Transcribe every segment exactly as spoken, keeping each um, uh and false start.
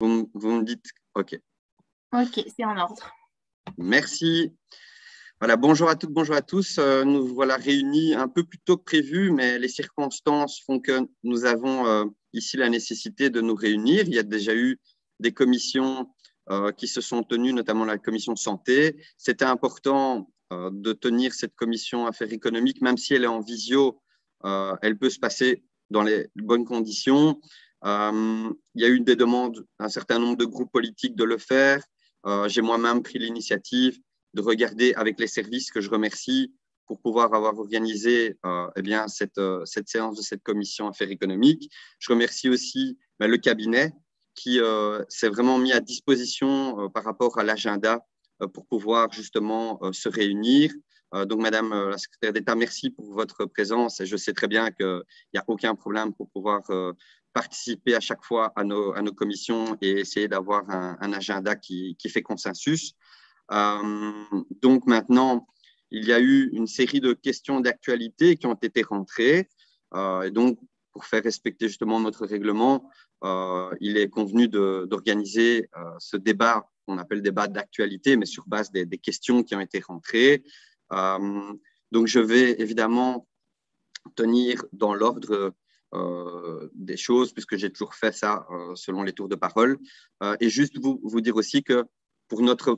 Vous, m- vous me dites OK. Ok, c'est en ordre. Merci. Voilà, bonjour à toutes, bonjour à tous. Euh, nous voilà réunis un peu plus tôt que prévu, mais les circonstances font que nous avons euh, ici la nécessité de nous réunir. Il y a déjà eu des commissions euh, qui se sont tenues, notamment la commission santé. C'était important euh, de tenir cette commission affaires économiques, même si elle est en visio, euh, elle peut se passer dans les bonnes conditions. Euh, il y a eu des demandes d'un certain nombre de groupes politiques de le faire. Euh, j'ai moi-même pris l'initiative de regarder avec les services que je remercie pour pouvoir avoir organisé euh, eh bien, cette, euh, cette séance de cette commission affaires économiques. Je remercie aussi ben, le cabinet qui euh, s'est vraiment mis à disposition euh, par rapport à l'agenda euh, pour pouvoir justement euh, se réunir. Euh, donc, Madame euh, la secrétaire d'État, merci pour votre présence et je sais très bien qu'il n'y a aucun problème pour pouvoir euh, participer à chaque fois à nos, à nos commissions et essayer d'avoir un, un agenda qui, qui fait consensus. Euh, donc maintenant, il y a eu une série de questions d'actualité qui ont été rentrées. Euh, et donc, pour faire respecter justement notre règlement, euh, il est convenu d'organiser euh, ce débat qu'on appelle débat d'actualité, mais sur base des, des, questions qui ont été rentrées. Euh, donc, je vais évidemment tenir dans l'ordre euh, des choses, puisque j'ai toujours fait ça euh, selon les tours de parole. Euh, et juste vous, vous dire aussi que pour notre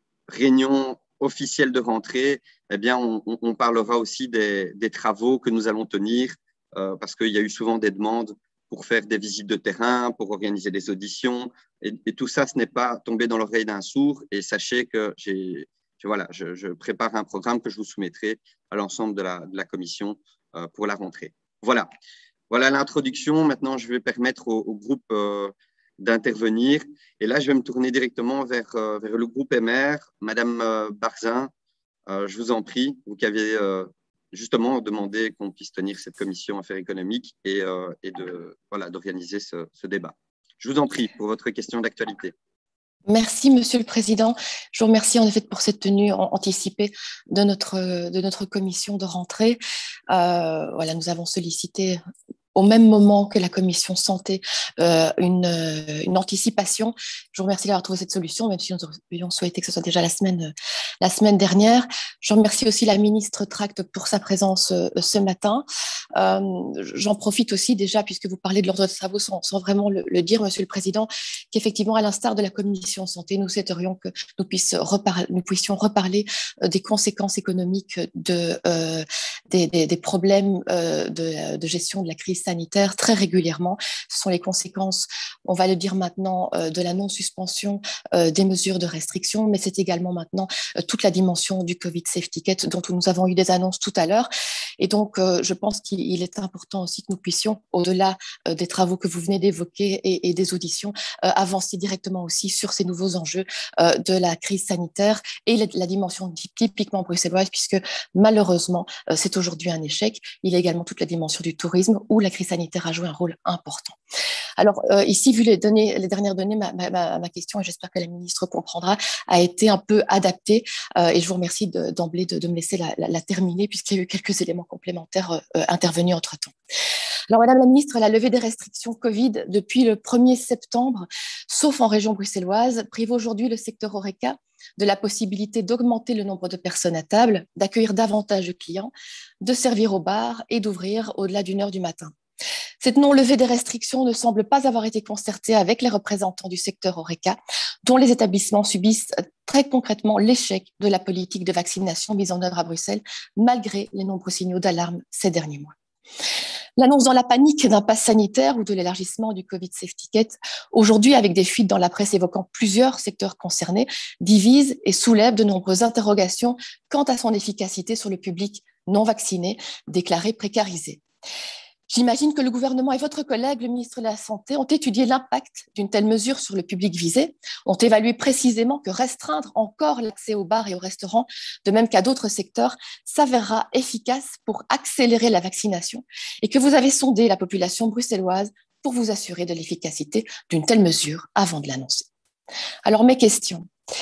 réunion officielle de rentrée, eh bien, on, on parlera aussi des, des travaux que nous allons tenir, euh, parce qu'il y a eu souvent des demandes pour faire des visites de terrain, pour organiser des auditions, et, et tout ça, ce n'est pas tombé dans l'oreille d'un sourd. Et sachez que j'ai, voilà, je, je prépare un programme que je vous soumettrai à l'ensemble de la, de la commission euh, pour la rentrée. Voilà, voilà l'introduction. Maintenant, je vais permettre au, au groupe euh, d'intervenir. Et là, je vais me tourner directement vers, euh, vers le groupe M R. Madame euh, Barzin, euh, je vous en prie, vous qui avez euh, justement demandé qu'on puisse tenir cette commission affaires économiques et, euh, et de, voilà, d'organiser ce, ce débat. Je vous en prie pour votre question d'actualité. Merci, Monsieur le Président. Je vous remercie en effet pour cette tenue anticipée de notre, de notre commission de rentrée. Euh, voilà, nous avons sollicité au même moment que la commission santé euh, une, une anticipation. Je vous remercie d'avoir trouvé cette solution, même si nous aurions souhaité que ce soit déjà la semaine, la semaine dernière. Je remercie aussi la ministre Tract pour sa présence euh, ce matin. Euh, j'en profite aussi déjà, puisque vous parlez de l'ordre de travaux sans, sans vraiment le, le dire, Monsieur le Président, qu'effectivement, à l'instar de la commission santé, nous souhaiterions que nous, puisse reparler, nous puissions reparler euh, des conséquences économiques de, euh, des, des, des problèmes euh, de, de gestion de la crise sanitaire très régulièrement. Ce sont les conséquences, on va le dire maintenant, euh, de la non-suspension euh, des mesures de restriction, mais c'est également maintenant euh, toute la dimension du Covid Safety Kit dont nous avons eu des annonces tout à l'heure. Et donc, euh, je pense qu'il est important aussi que nous puissions, au-delà euh, des travaux que vous venez d'évoquer et, et des auditions, euh, avancer directement aussi sur ces nouveaux enjeux euh, de la crise sanitaire et la, la dimension typiquement bruxelloise, puisque malheureusement, euh, c'est aujourd'hui un échec. Il y a également toute la dimension du tourisme où la crise sanitaire a joué un rôle important. Alors euh, ici, vu les, données, les dernières données, ma, ma, ma question, et j'espère que la ministre comprendra, a été un peu adaptée euh, et je vous remercie d'emblée de, de, de me laisser la, la, la terminer puisqu'il y a eu quelques éléments complémentaires euh, intervenus entre-temps. Alors, Madame la Ministre, la levée des restrictions Covid depuis le premier septembre, sauf en région bruxelloise, prive aujourd'hui le secteur HoReCa de la possibilité d'augmenter le nombre de personnes à table, d'accueillir davantage de clients, de servir au bar et d'ouvrir au-delà d'une heure du matin. Cette non-levée des restrictions ne semble pas avoir été concertée avec les représentants du secteur HoReCa, dont les établissements subissent très concrètement l'échec de la politique de vaccination mise en œuvre à Bruxelles, malgré les nombreux signaux d'alarme ces derniers mois. L'annonce dans la panique d'un pass sanitaire ou de l'élargissement du Covid Safety Kit, aujourd'hui avec des fuites dans la presse évoquant plusieurs secteurs concernés, divise et soulève de nombreuses interrogations quant à son efficacité sur le public non vacciné, déclaré précarisé. J'imagine que le gouvernement et votre collègue, le ministre de la Santé, ont étudié l'impact d'une telle mesure sur le public visé, ont évalué précisément que restreindre encore l'accès aux bars et aux restaurants, de même qu'à d'autres secteurs, s'avérera efficace pour accélérer la vaccination et que vous avez sondé la population bruxelloise pour vous assurer de l'efficacité d'une telle mesure avant de l'annoncer. Alors, mes questions.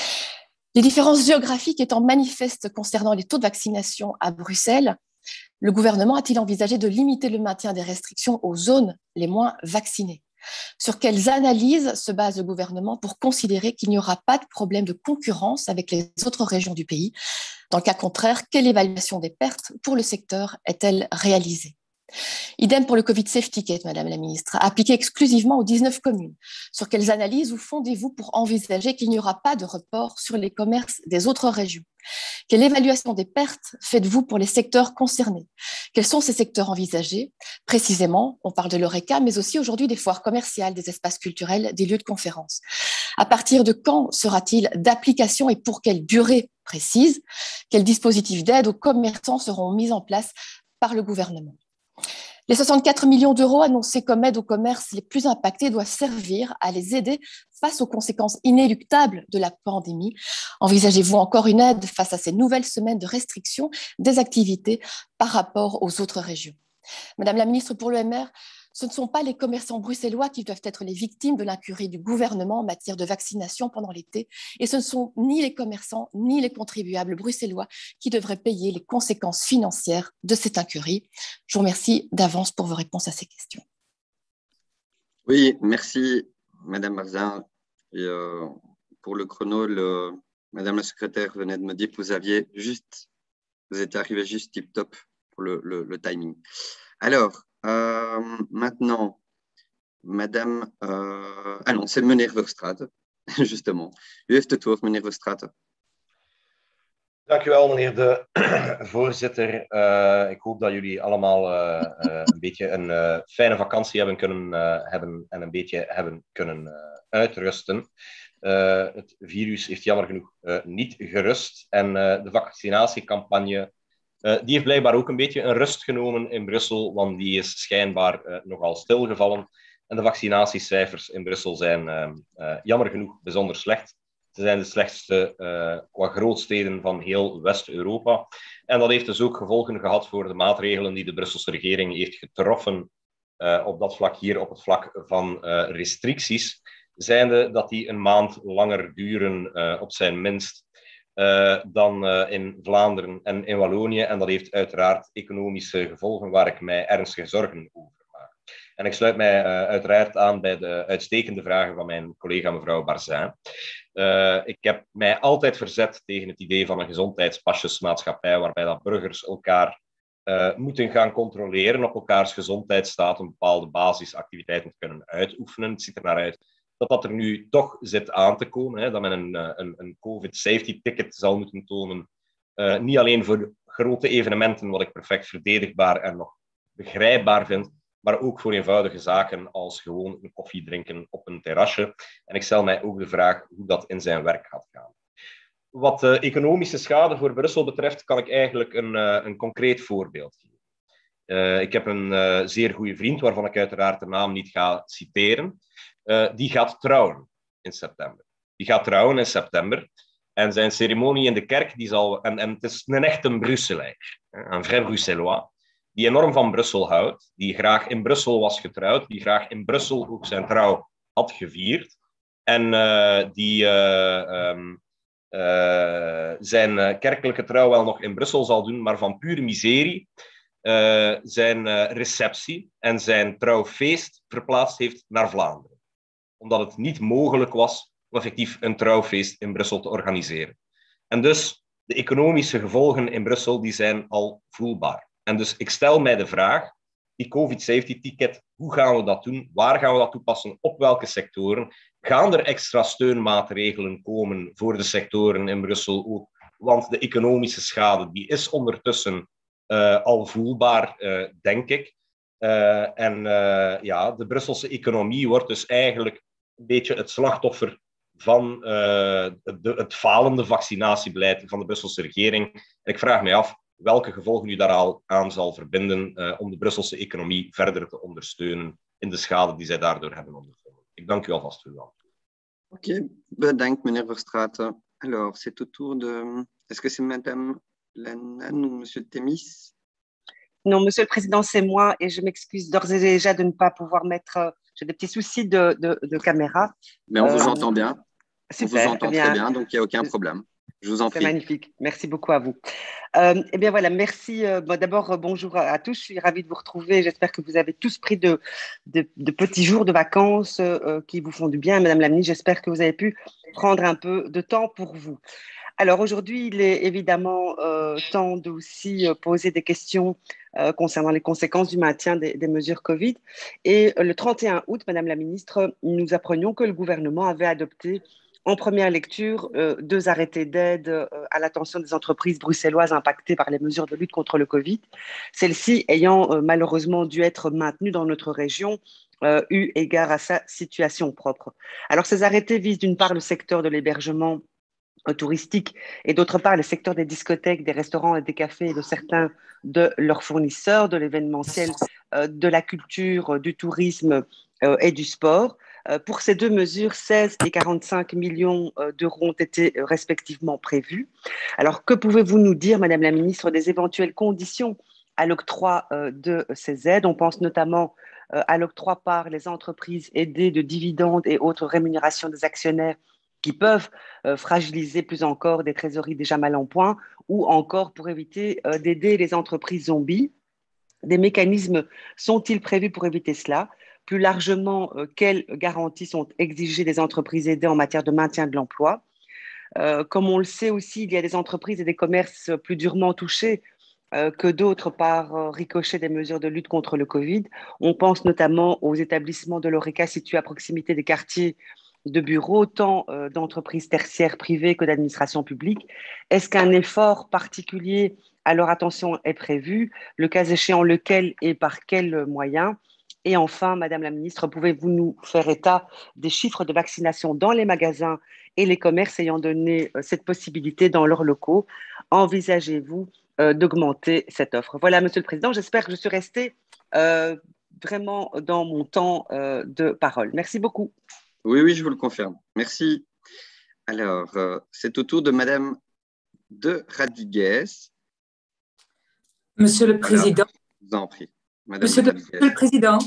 Les différences géographiques étant manifestes concernant les taux de vaccination à Bruxelles, le gouvernement a-t-il envisagé de limiter le maintien des restrictions aux zones les moins vaccinées? Sur quelles analyses se base le gouvernement pour considérer qu'il n'y aura pas de problème de concurrence avec les autres régions du pays? Dans le cas contraire, quelle évaluation des pertes pour le secteur est-elle réalisée? Idem pour le Covid Safety Kit, Madame la Ministre, appliqué exclusivement aux dix-neuf communes. Sur quelles analyses vous fondez-vous pour envisager qu'il n'y aura pas de report sur les commerces des autres régions? Quelle évaluation des pertes faites-vous pour les secteurs concernés? Quels sont ces secteurs envisagés? Précisément, on parle de l'Horeca, mais aussi aujourd'hui des foires commerciales, des espaces culturels, des lieux de conférence. À partir de quand sera-t-il d'application et pour quelle durée précise? Quels dispositifs d'aide aux commerçants seront mis en place par le gouvernement? Les soixante-quatre millions d'euros annoncés comme aide aux commerces les plus impactés doivent servir à les aider face aux conséquences inéluctables de la pandémie. Envisagez-vous encore une aide face à ces nouvelles semaines de restriction des activités par rapport aux autres régions? Madame la ministre, pour l'O M R, ce ne sont pas les commerçants bruxellois qui doivent être les victimes de l'incurie du gouvernement en matière de vaccination pendant l'été, et ce ne sont ni les commerçants ni les contribuables bruxellois qui devraient payer les conséquences financières de cette incurie. Je vous remercie d'avance pour vos réponses à ces questions. Oui, merci Madame Marzin. Et, euh, pour le chrono, le, Madame la secrétaire venait de me dire que vous aviez juste, vous étiez arrivé juste tip top pour le, le, le timing. Alors, Euh, maintenant, Madame... Uh, ah non, c'est meneer Verstraeten, justement. U heeft het woord, meneer Verstraeten. Dank u wel, meneer de voorzitter. Uh, ik hoop dat jullie allemaal uh, uh, een beetje een uh, fijne vakantie hebben kunnen uh, hebben en een beetje hebben kunnen uh, uitrusten. Uh, het virus heeft jammer genoeg uh, niet gerust en uh, de vaccinatiecampagne Uh, die heeft blijkbaar ook een beetje een rust genomen in Brussel, want die is schijnbaar uh, nogal stilgevallen. En de vaccinatiecijfers in Brussel zijn uh, uh, jammer genoeg bijzonder slecht. Ze zijn de slechtste uh, qua grootsteden van heel West-Europa. En dat heeft dus ook gevolgen gehad voor de maatregelen die de Brusselse regering heeft getroffen uh, op dat vlak hier, op het vlak van uh, restricties. Zijnde dat die een maand langer duren uh, op zijn minst. Uh, dan uh, in Vlaanderen en in Wallonië. En dat heeft uiteraard economische gevolgen waar ik mij ernstige zorgen over maak. En ik sluit mij uh, uiteraard aan bij de uitstekende vragen van mijn collega mevrouw Barzin. Uh, ik heb mij altijd verzet tegen het idee van een gezondheidspasjesmaatschappij waarbij dat burgers elkaar uh, moeten gaan controleren op elkaars gezondheidsstaat om bepaalde basisactiviteiten te kunnen uitoefenen. Het ziet er naar uit dat dat er nu toch zit aan te komen, hè, dat men een, een, een Covid Safety Ticket zal moeten tonen. Uh, niet alleen voor grote evenementen, wat ik perfect verdedigbaar en nog begrijpbaar vind, maar ook voor eenvoudige zaken als gewoon een koffie drinken op een terrasje. En ik stel mij ook de vraag hoe dat in zijn werk gaat gaan. Wat de economische schade voor Brussel betreft, kan ik eigenlijk een, uh, een concreet voorbeeld geven. Uh, ik heb een uh, zeer goede vriend, waarvan ik uiteraard de naam niet ga citeren. Uh, die gaat trouwen in september. Die gaat trouwen in september. En zijn ceremonie in de kerk, die zal... En, en het is een echte Brusselaar, een vrai Bruxellois, die enorm van Brussel houdt, die graag in Brussel was getrouwd, die graag in Brussel ook zijn trouw had gevierd. En uh, die uh, um, uh, zijn kerkelijke trouw wel nog in Brussel zal doen, maar van pure miserie uh, zijn uh, receptie en zijn trouwfeest verplaatst heeft naar Vlaanderen. Omdat het niet mogelijk was om effectief een trouwfeest in Brussel te organiseren. En dus, de economische gevolgen in Brussel die zijn al voelbaar. En dus, ik stel mij de vraag, die Covid Safety Ticket, hoe gaan we dat doen? Waar gaan we dat toepassen? Op welke sectoren? Gaan er extra steunmaatregelen komen voor de sectoren in Brussel ook? Want de economische schade, die is ondertussen uh, al voelbaar, uh, denk ik. Uh, en uh, ja, de Brusselse economie wordt dus eigenlijk een beetje het slachtoffer van uh, de, het falende vaccinatiebeleid van de Brusselse regering. En ik vraag mij af welke gevolgen u daar al aan zal verbinden uh, om de Brusselse economie verder te ondersteunen in de schade die zij daardoor hebben ondervonden. Ik dank u alvast voor uw antwoord. Oké, okay. Bedankt meneer Verstraeten. Alors, c'est au tour de... Est-ce que c'est madame Lennon ou monsieur Temis? Non, Monsieur le Président, c'est moi et je m'excuse d'ores et déjà de ne pas pouvoir mettre... Euh, j'ai des petits soucis de, de, de caméra. Mais on euh, vous entend bien. Super, on vous entend bien. très bien, donc il n'y a aucun problème. Je vous en C'est prie. magnifique. Merci beaucoup à vous. Euh, eh bien voilà, merci. Euh, bon, D'abord, euh, bonjour à, à tous. Je suis ravie de vous retrouver. J'espère que vous avez tous pris de, de, de petits jours de vacances euh, qui vous font du bien. Madame la ministre, j'espère que vous avez pu prendre un peu de temps pour vous. Alors aujourd'hui, il est évidemment euh, temps de aussi euh, poser des questions euh, concernant les conséquences du maintien des, des mesures Covid. Et euh, le trente et un août, Madame la ministre, nous apprenions que le gouvernement avait adopté en première lecture euh, deux arrêtés d'aide euh, à l'attention des entreprises bruxelloises impactées par les mesures de lutte contre le Covid, celles-ci ayant euh, malheureusement dû être maintenues dans notre région euh, eu égard à sa situation propre. Alors ces arrêtés visent d'une part le secteur de l'hébergement touristique et d'autre part le secteur des discothèques, des restaurants et des cafés et de certains de leurs fournisseurs, de l'événementiel, euh, de la culture, du tourisme euh, et du sport. Euh, pour ces deux mesures, seize et quarante-cinq millions euh, d'euros ont été euh, respectivement prévus. Alors, que pouvez-vous nous dire, Madame la Ministre, des éventuelles conditions à l'octroi euh, de ces aides? On pense notamment euh, à l'octroi par les entreprises aidées de dividendes et autres rémunérations des actionnaires qui peuvent euh, fragiliser plus encore des trésoreries déjà mal en point, ou encore pour éviter euh, d'aider les entreprises zombies. Des mécanismes sont-ils prévus pour éviter cela? Plus largement, euh, quelles garanties sont exigées des entreprises aidées en matière de maintien de l'emploi? Euh, comme on le sait aussi, il y a des entreprises et des commerces plus durement touchés euh, que d'autres par euh, ricochet des mesures de lutte contre le Covid. On pense notamment aux établissements de l'Horeca situés à proximité des quartiers de bureaux, tant euh, d'entreprises tertiaires privées que d'administrations publiques. Est-ce qu'un effort particulier à leur attention est prévu? Le cas échéant, lequel et par quels moyens? Et enfin, Madame la Ministre, pouvez-vous nous faire état des chiffres de vaccination dans les magasins et les commerces ayant donné euh, cette possibilité dans leurs locaux? Envisagez-vous euh, d'augmenter cette offre? Voilà, Monsieur le Président, j'espère que je suis restée euh, vraiment dans mon temps euh, de parole. Merci beaucoup. Oui, oui, je vous le confirme. Merci. Alors, euh, c'est au tour de Madame de Radigues. Monsieur le Président. Alors, je vous en prie. Madame Monsieur, de le, Radigues. Monsieur le Président,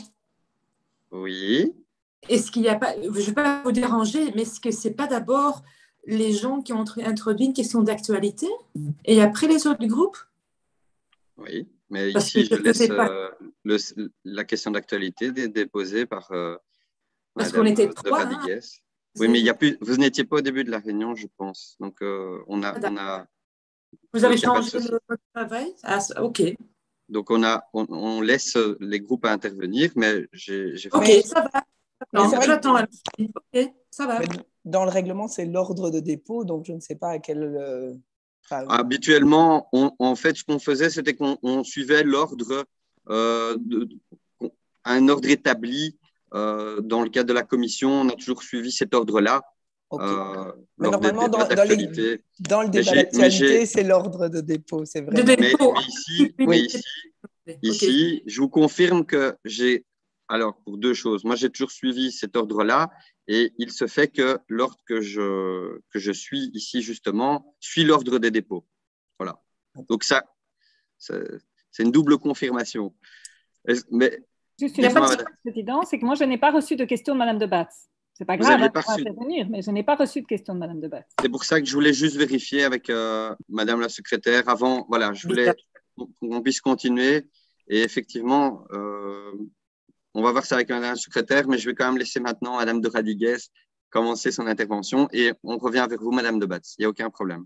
Oui. est-ce qu'il n'y a pas, je ne vais pas vous déranger, mais est-ce que ce n'est pas d'abord les gens qui ont introduit une question d'actualité et après les autres du groupe? Oui, mais Parce ici, que je je laisse pas... euh, le, la question d'actualité dé, déposée par euh, Parce qu'on Madame était de trois. Radigues. Hein. Oui, mais il y a plus, vous n'étiez pas au début de la réunion, je pense. Donc, euh, on a, on a. Vous avez donc, y a pas de changé souci. le travail? Ah, ok. Donc, on, a, on, on laisse les groupes à intervenir, mais j'ai fait. Ok, mais, ça va. Mais J'attends. que... Ok, ça va. Mais dans le règlement, c'est l'ordre de dépôt, donc je ne sais pas à quel. Euh... Enfin... Habituellement, on, en fait, ce qu'on faisait, c'était qu'on suivait l'ordre, euh, de, un ordre établi. Euh, dans le cadre de la commission, on a toujours suivi cet ordre-là. Okay. Euh, mais normalement, dans, dans, les, dans le débat d'actualité, c'est l'ordre de dépôt, c'est vrai. Mais, mais ici, mais ici, okay. ici, je vous confirme que j'ai, alors pour deux choses, moi j'ai toujours suivi cet ordre-là et il se fait que l'ordre que je, que je suis ici justement suit l'ordre des dépôts. Voilà. Donc ça, c'est une double confirmation. Mais, Juste une chose, Président, c'est que moi je n'ai pas reçu de question de Madame de Batz. C'est pas grave, hein, on va intervenir, mais je n'ai pas reçu de question de Madame de Batz. C'est pour ça que je voulais juste vérifier avec euh, Madame la secrétaire avant. Voilà, je voulais qu'on puisse continuer. Et effectivement, euh, on va voir ça avec Madame la secrétaire, mais je vais quand même laisser maintenant Madame de Radigues commencer son intervention et on revient vers vous, Madame de Batz. Il n'y a aucun problème.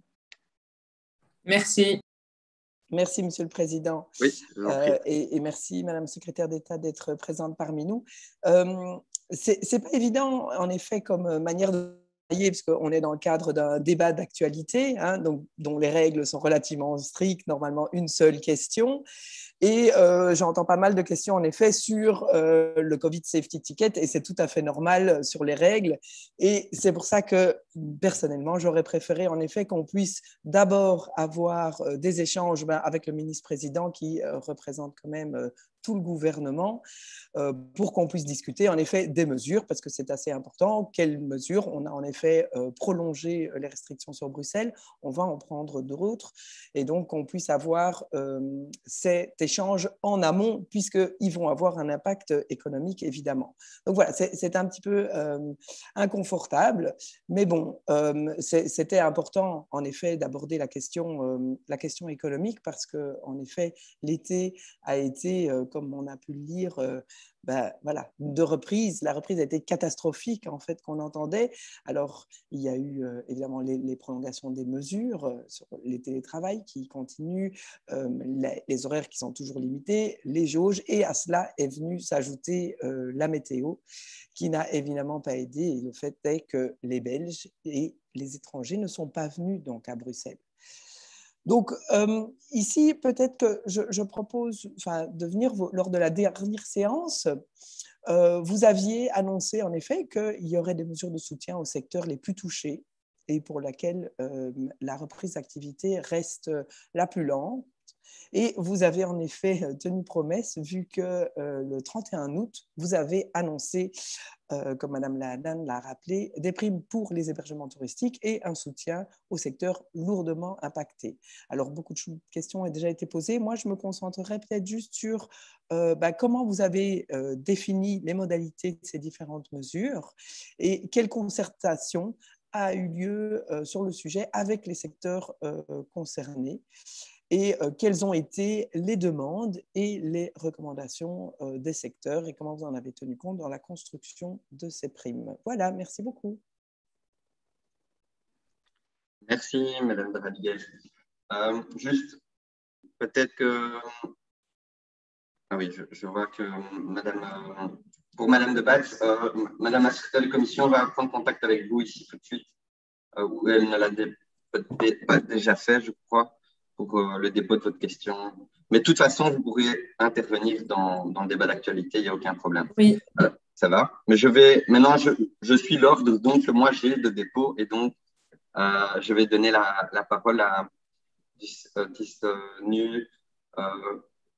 Merci. Merci, Monsieur le Président. Oui, euh, et, et merci, Madame la secrétaire d'État, d'être présente parmi nous. Euh, c'est, c'est pas évident, en effet, comme manière de travailler, parce qu'on est dans le cadre d'un débat d'actualité, hein, donc, dont les règles sont relativement strictes, normalement une seule question. Et euh, j'entends pas mal de questions, en effet, sur euh, le Covid Safety Ticket, et c'est tout à fait normal sur les règles. Et c'est pour ça que, personnellement, j'aurais préféré, en effet, qu'on puisse d'abord avoir euh, des échanges ben, avec le ministre-président qui euh, représente quand même euh, tout le gouvernement euh, pour qu'on puisse discuter en effet des mesures, parce que c'est assez important. Quelles mesures? On a en effet euh, prolongé les restrictions sur Bruxelles, on va en prendre d'autres, et donc qu'on puisse avoir euh, cet échange en amont, puisqu'ils vont avoir un impact économique, évidemment. Donc voilà, c'est un petit peu euh, inconfortable, mais bon, euh, c'était important, en effet, d'aborder la question, euh, la question économique, parce que, en effet, l'été a été, euh, comme on a pu le lire, euh, ben, voilà, de reprise. La reprise a été catastrophique, en fait, qu'on entendait. Alors, il y a eu, euh, évidemment, les, les prolongations des mesures euh, sur les télétravails qui continuent, euh, les, les horaires qui sont toujours limités, les jauges, et à cela est venu s'ajouter euh, la météo, qui n'a évidemment pas aidé. Et le fait est que les Belges et les étrangers ne sont pas venus donc à Bruxelles. Donc, euh, ici, peut-être que je, je propose enfin, de venir lors de la dernière séance. Euh, vous aviez annoncé en effet qu'il y aurait des mesures de soutien aux secteurs les plus touchés et pour lesquels euh, la reprise d'activité reste la plus lente. Et vous avez en effet tenu promesse, vu que euh, le trente et un août, vous avez annoncé, euh, comme Madame Lahadan l'a rappelé, des primes pour les hébergements touristiques et un soutien au secteur lourdement impacté. Alors, beaucoup de questions ont déjà été posées. Moi, je me concentrerai peut-être juste sur euh, bah, comment vous avez euh, défini les modalités de ces différentes mesures et quelle concertation a eu lieu euh, sur le sujet avec les secteurs euh, concernés. Et euh, quelles ont été les demandes et les recommandations euh, des secteurs et comment vous en avez tenu compte dans la construction de ces primes. Voilà, merci beaucoup. Merci, Madame Draguel. Euh, juste, peut-être que... Ah oui, je, je vois que Madame, euh, pour Madame de Batz, euh, Madame la secrétaire de commission va prendre contact avec vous ici tout de suite, euh, où elle ne l'a pas déjà fait, je crois, pour euh, le dépôt de votre question. Mais de toute façon, vous pourrez intervenir dans, dans le débat d'actualité, il n'y a aucun problème. Oui. Euh, ça va. Mais je vais, maintenant, je, je suis l'ordre, donc moi, j'ai le dépôt et donc, euh, je vais donner la, la parole à Tisnu, euh,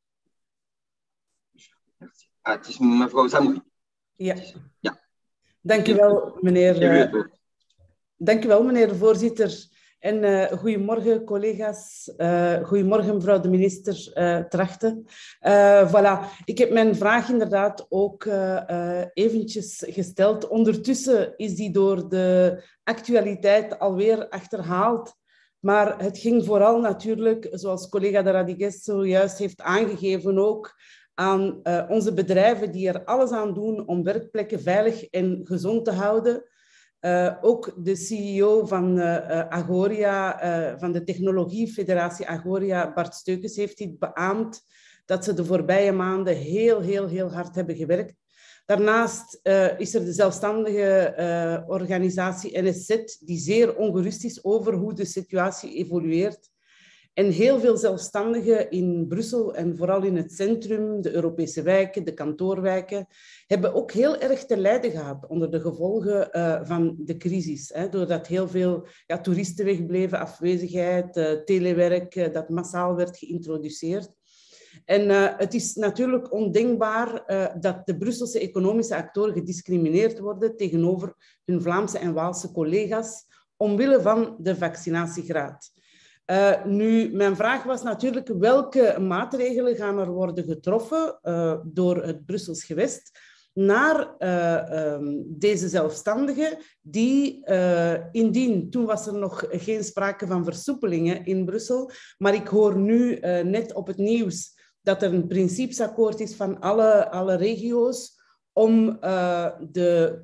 à mevrouw Zamouri. Ja. Ja. Dank u wel, meneer, uh, dank u wel, meneer de voorzitter. En uh, goedemorgen, collega's. Uh, goedemorgen, mevrouw de minister uh, Trachten. Uh, voilà. Ik heb mijn vraag inderdaad ook uh, uh, eventjes gesteld. Ondertussen is die door de actualiteit alweer achterhaald. Maar het ging vooral natuurlijk, zoals collega de Radigues zojuist heeft aangegeven ook, aan uh, onze bedrijven die er alles aan doen om werkplekken veilig en gezond te houden. Uh, ook de C E O van uh, Agoria, uh, van de technologiefederatie Agoria, Bart Steukens, heeft dit beaamd dat ze de voorbije maanden heel, heel, heel hard hebben gewerkt. Daarnaast uh, is er de zelfstandige uh, organisatie N S Z, die zeer ongerust is over hoe de situatie evolueert. En heel veel zelfstandigen in Brussel en vooral in het centrum, de Europese wijken, de kantoorwijken, hebben ook heel erg te lijden gehad onder de gevolgen uh, van de crisis. Hè, doordat heel veel ja, toeristen wegbleven, afwezigheid, uh, telewerk, uh, dat massaal werd geïntroduceerd. En uh, het is natuurlijk ondenkbaar uh, dat de Brusselse economische actoren gediscrimineerd worden tegenover hun Vlaamse en Waalse collega's omwille van de vaccinatiegraad. Uh, nu, mijn vraag was natuurlijk welke maatregelen gaan er worden getroffen uh, door het Brussels gewest naar uh, um, deze zelfstandigen die, uh, indien, toen was er nog geen sprake van versoepelingen in Brussel, maar ik hoor nu uh, net op het nieuws dat er een principesakkoord is van alle, alle regio's om uh, de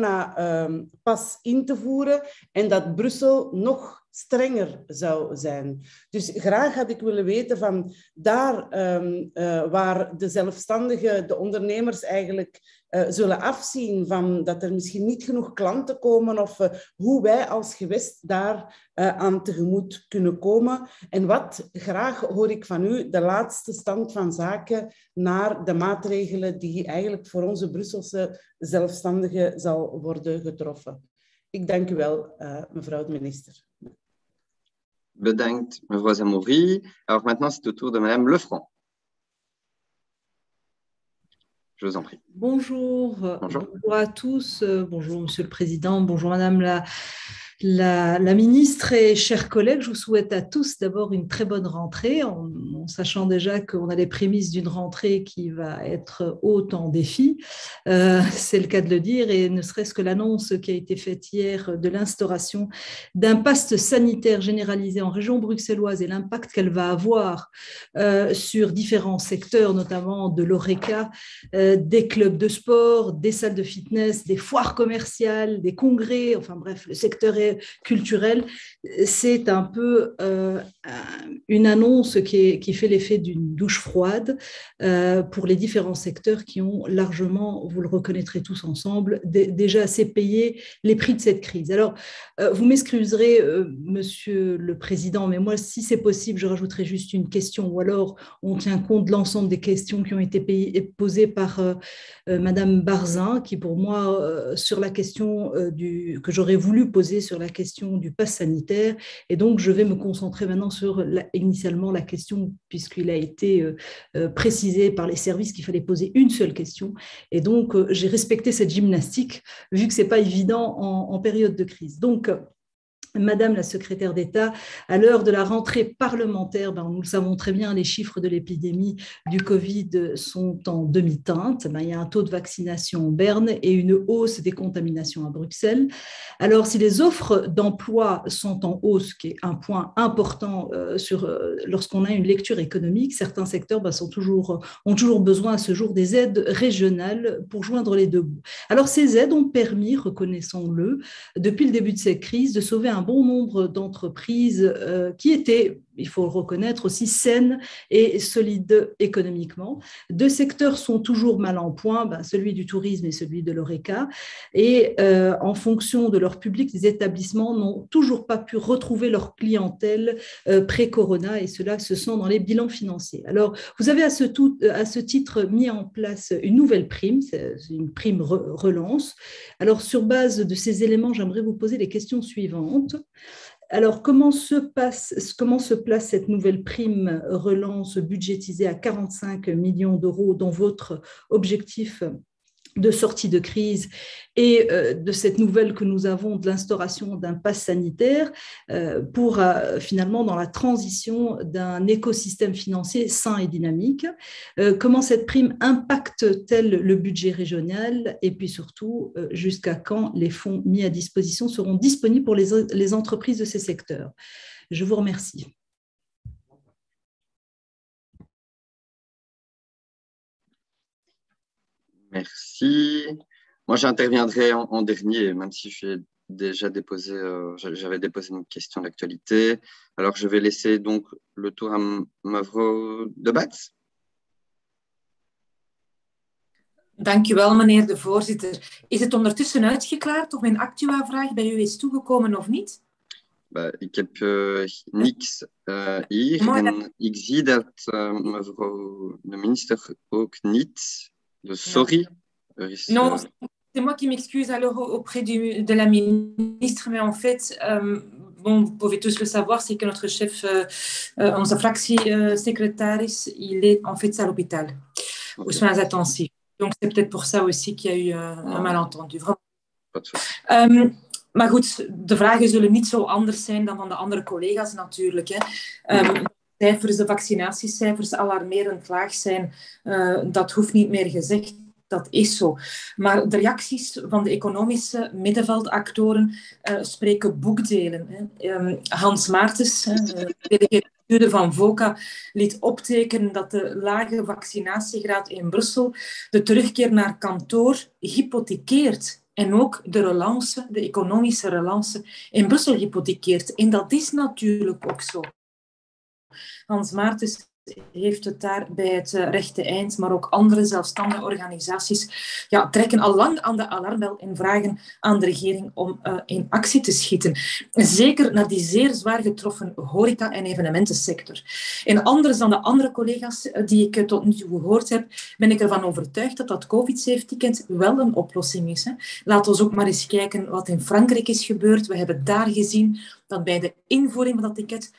coronapas uh, in te voeren en dat Brussel nog strenger zou zijn. Dus graag had ik willen weten van daar um, uh, waar de zelfstandigen, de ondernemers eigenlijk uh, zullen afzien van dat er misschien niet genoeg klanten komen of uh, hoe wij als gewest daar uh, aan tegemoet kunnen komen. En wat graag hoor ik van u de laatste stand van zaken naar de maatregelen die eigenlijk voor onze Brusselse zelfstandigen zal worden getroffen. Ik dank u wel, uh, mevrouw de minister. Bedankt, mevrouw Zamouri. Alors maintenant, c'est au tour de madame Lefranc. Je vous en prie. Bonjour. Bonjour. Bonjour à tous. Bonjour, Monsieur le Président. Bonjour, Madame la, la, la ministre et chers collègues. Je vous souhaite à tous d'abord une très bonne rentrée, en, en sachant déjà qu'on a les prémices d'une rentrée qui va être haute en défis. Euh, c'est le cas de le dire, et ne serait-ce que l'annonce qui a été faite hier de l'instauration d'un pass sanitaire généralisé en région bruxelloise et l'impact qu'elle va avoir euh, sur différents secteurs, notamment de l'ORECA, euh, des clubs de sport, des salles de fitness, des foires commerciales, des congrès, enfin bref, le secteur culturel, c'est un peu euh, une annonce qui, est, qui fait l'effet d'une douche froide euh, pour les différents secteurs qui ont largement, vous le reconnaîtrez tous ensemble, d- déjà assez payé les prix de cette crise. Alors, euh, vous m'excuserez, euh, Monsieur le Président, mais moi, si c'est possible, je rajouterai juste une question, ou alors on tient compte de l'ensemble des questions qui ont été payées, posées par euh, euh, Madame Barzin, qui pour moi, euh, sur la question euh, du, que j'aurais voulu poser sur la question du pass sanitaire, et donc je vais me concentrer maintenant sur la, initialement la question, puisqu'il a été euh, euh, précisé par les services qu'il fallait poser une seule question, et donc euh, j'ai respecté cette gymnastique, vu que ce n'est pas évident en, en période de crise. Donc, Madame la secrétaire d'État, à l'heure de la rentrée parlementaire, ben nous le savons très bien, les chiffres de l'épidémie du Covid sont en demi-teinte. Ben il y a un taux de vaccination en Berne et une hausse des contaminations à Bruxelles. Alors, si les offres d'emploi sont en hausse, qui est un point important euh, sur, euh, lorsqu'on a une lecture économique, certains secteurs ben, sont toujours, ont toujours besoin à ce jour des aides régionales pour joindre les deux bouts. Alors, ces aides ont permis, reconnaissons-le, depuis le début de cette crise, de sauver un bon nombre d'entreprises euh, qui étaient, il faut le reconnaître, aussi saines et solides économiquement. Deux secteurs sont toujours mal en point, ben, celui du tourisme et celui de l'ORECA. Et euh, en fonction de leur public, les établissements n'ont toujours pas pu retrouver leur clientèle euh, pré-corona, et cela se sent dans les bilans financiers. Alors, vous avez à ce, tout, à ce titre mis en place une nouvelle prime, c'est une prime re- relance. Alors, sur base de ces éléments, j'aimerais vous poser les questions suivantes. Alors, comment se, passe, comment se place cette nouvelle prime relance budgétisée à quarante-cinq millions d'euros dans votre objectif de sortie de crise et euh, de cette nouvelle que nous avons de l'instauration d'un pass sanitaire euh, pour euh, finalement dans la transition d'un écosystème financier sain et dynamique. Euh, comment cette prime impacte-t-elle le budget régional, et puis surtout euh, jusqu'à quand les fonds mis à disposition seront disponibles pour les, les entreprises de ces secteurs? Je vous remercie. Merci. Moi, j'interviendrai en, en dernier, même si j'ai déjà déposé, euh, j'avais déposé une question d'actualité. Alors, je vais laisser donc le tour à mevrouw De Baets. Dank u wel, meneer de voorzitter. Is het ondertussen uitgeklaard of mijn actua-vraag bij u is toegekomen of niet? Bah, ik heb uh, niks uh, hier Mooi, en dat... ik zie dat uh, mevrouw de minister ook niet. Dus sorry. Ja. Is, non, uh... c'est moi qui m'excuse alors auprès du, de la ministre, mais en fait, euh, bon, vous pouvez tous le savoir, c'est que notre chef, euh, euh, onze fractiesecretaris, euh, il est en fait à l'hôpital, okay. Aux soins intensifs. Donc c'est peut-être pour ça aussi qu'il y a eu euh, ah. un malentendu. Vraiment. Maar goed, de vragen zullen niet zo anders zijn dan van de andere collega's natuurlijk. Hè. Um, de cijfers, de vaccinatiecijfers alarmerend laag zijn, uh, dat hoeft niet meer gezegd. Dat is zo. Maar de reacties van de economische middenveldactoren uh, spreken boekdelen. Hè. Um, Hans Maartens, uh, de directeur van VOCA, liet optekenen dat de lage vaccinatiegraad in Brussel de terugkeer naar kantoor hypothekeert. En ook de relance, de economische relance in Brussel hypothekeert. En dat is natuurlijk ook zo. Hans Maartens heeft het daar bij het rechte eind, maar ook andere zelfstandige organisaties ja, trekken al lang aan de alarmbel en vragen aan de regering om uh, in actie te schieten. Zeker naar die zeer zwaar getroffen horeca- en evenementensector. En anders dan de andere collega's die ik tot nu toe gehoord heb, ben ik ervan overtuigd dat dat covid safe-ticket wel een oplossing is. Hè. Laten we ook maar eens kijken wat in Frankrijk is gebeurd. We hebben daar gezien dat bij de invoering van dat ticket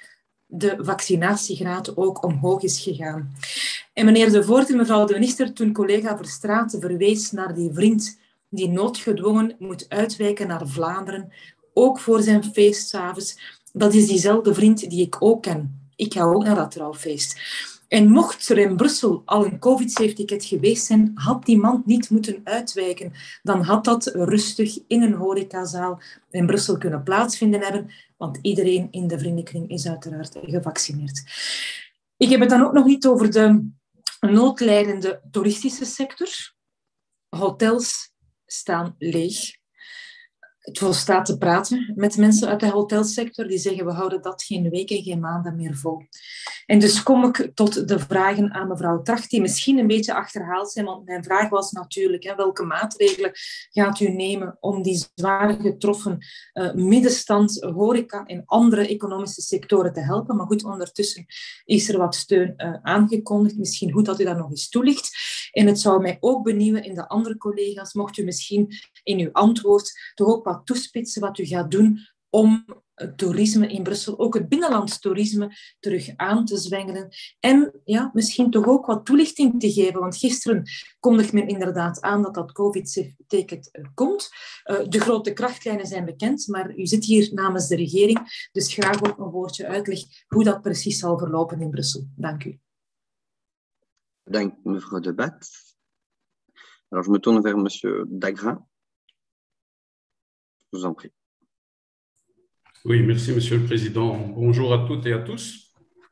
de vaccinatiegraad ook omhoog is gegaan. En meneer De Voort en mevrouw de minister, toen collega Verstraeten verwees naar die vriend die noodgedwongen moet uitwijken naar Vlaanderen, ook voor zijn feest 's avonds, dat is diezelfde vriend die ik ook ken. Ik ga ook naar dat trouwfeest. En mocht er in Brussel al een COVID-safe-ticket geweest zijn, had die man niet moeten uitwijken. Dan had dat rustig in een horecazaal in Brussel kunnen plaatsvinden hebben, want iedereen in de vriendenkring is uiteraard gevaccineerd. Ik heb het dan ook nog niet over de noodlijdende toeristische sector. Hotels staan leeg. Het volstaat te praten met mensen uit de hotelsector die zeggen we houden dat geen weken, geen maanden meer vol. En dus kom ik tot de vragen aan mevrouw Tracht, die misschien een beetje achterhaald zijn, want mijn vraag was natuurlijk, hè, welke maatregelen gaat u nemen om die zwaar getroffen uh, middenstand, horeca en andere economische sectoren te helpen. Maar goed, ondertussen is er wat steun uh, aangekondigd. Misschien goed dat u dat nog eens toelicht. En het zou mij ook benieuwen in de andere collega's, mocht u misschien in uw antwoord toch ook wat toespitsen wat u gaat doen om het toerisme in Brussel, ook het binnenlands toerisme, terug aan te zwengelen. En ja, misschien toch ook wat toelichting te geven, want gisteren kondigde men inderdaad aan dat dat COVID-ticket er komt. Uh, de grote krachtlijnen zijn bekend, maar u zit hier namens de regering, dus graag ook een woordje uitleg hoe dat precies zal verlopen in Brussel. Dank u. Dank mevrouw De Bat. Alors, je me tourne vers monsieur Dagrin. Je vous en prie. Oui, merci Monsieur le Président. Bonjour à toutes et à tous.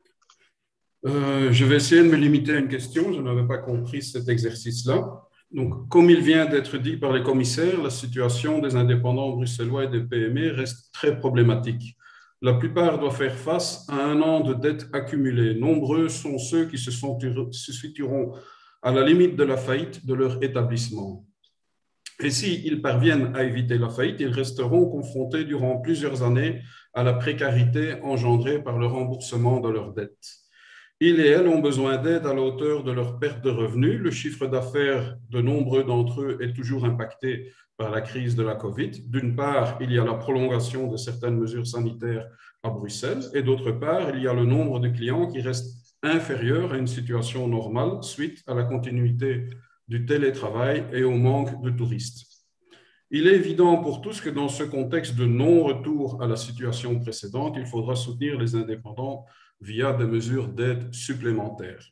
Euh, je vais essayer de me limiter à une question. Je n'avais pas compris cet exercice-là. Donc, comme il vient d'être dit par les commissaires, la situation des indépendants bruxellois et des P M E reste très problématique. La plupart doivent faire face à un an de dettes accumulées. Nombreux sont ceux qui se, sont, se situeront à la limite de la faillite de leur établissement. Et s'ils parviennent à éviter la faillite, ils resteront confrontés durant plusieurs années à la précarité engendrée par le remboursement de leurs dettes. Ils et elles ont besoin d'aide à la hauteur de leur perte de revenus. Le chiffre d'affaires de nombreux d'entre eux est toujours impacté par la crise de la Covid. D'une part, il y a la prolongation de certaines mesures sanitaires à Bruxelles et d'autre part, il y a le nombre de clients qui reste inférieur à une situation normale suite à la continuité du télétravail et au manque de touristes. Il est évident pour tous que dans ce contexte de non-retour à la situation précédente, il faudra soutenir les indépendants via des mesures d'aide supplémentaires.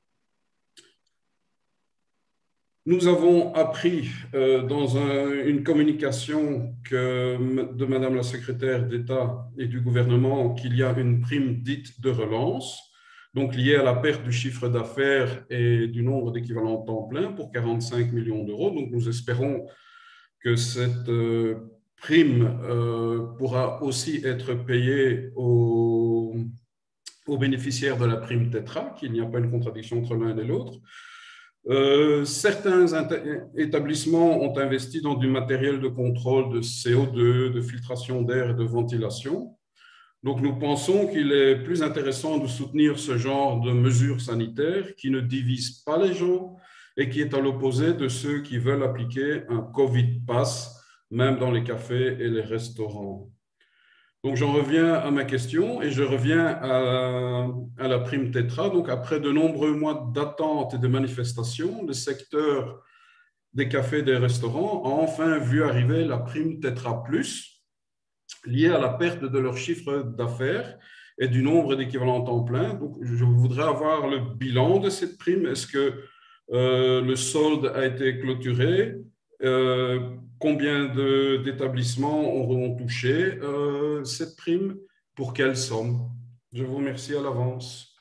Nous avons appris euh, dans un, une communication que, de Madame la secrétaire d'État et du gouvernement qu'il y a une prime dite de relance, donc liée à la perte du chiffre d'affaires et du nombre d'équivalents temps plein pour quarante-cinq millions d'euros. Donc nous espérons que cette euh, prime euh, pourra aussi être payée aux, aux bénéficiaires de la prime Tetra, qu'il n'y a pas une contradiction entre l'un et l'autre. Euh, certains établissements ont investi dans du matériel de contrôle de C O deux, de filtration d'air et de ventilation. Donc, nous pensons qu'il est plus intéressant de soutenir ce genre de mesures sanitaires qui ne divisent pas les gens et qui est à l'opposé de ceux qui veulent appliquer un Covid Pass, même dans les cafés et les restaurants. Donc, j'en reviens à ma question et je reviens à, à la prime Tetra. Donc, après de nombreux mois d'attente et de manifestations, le secteur des cafés et des restaurants a enfin vu arriver la prime Tetra Plus, liée à la perte de leur chiffre d'affaires et du nombre d'équivalents temps plein. Donc, je voudrais avoir le bilan de cette prime. Est-ce que euh, le solde a été clôturé? Euh, combien d'établissements auront touché euh, cette prime? Pour quelle somme? Je vous remercie à l'avance.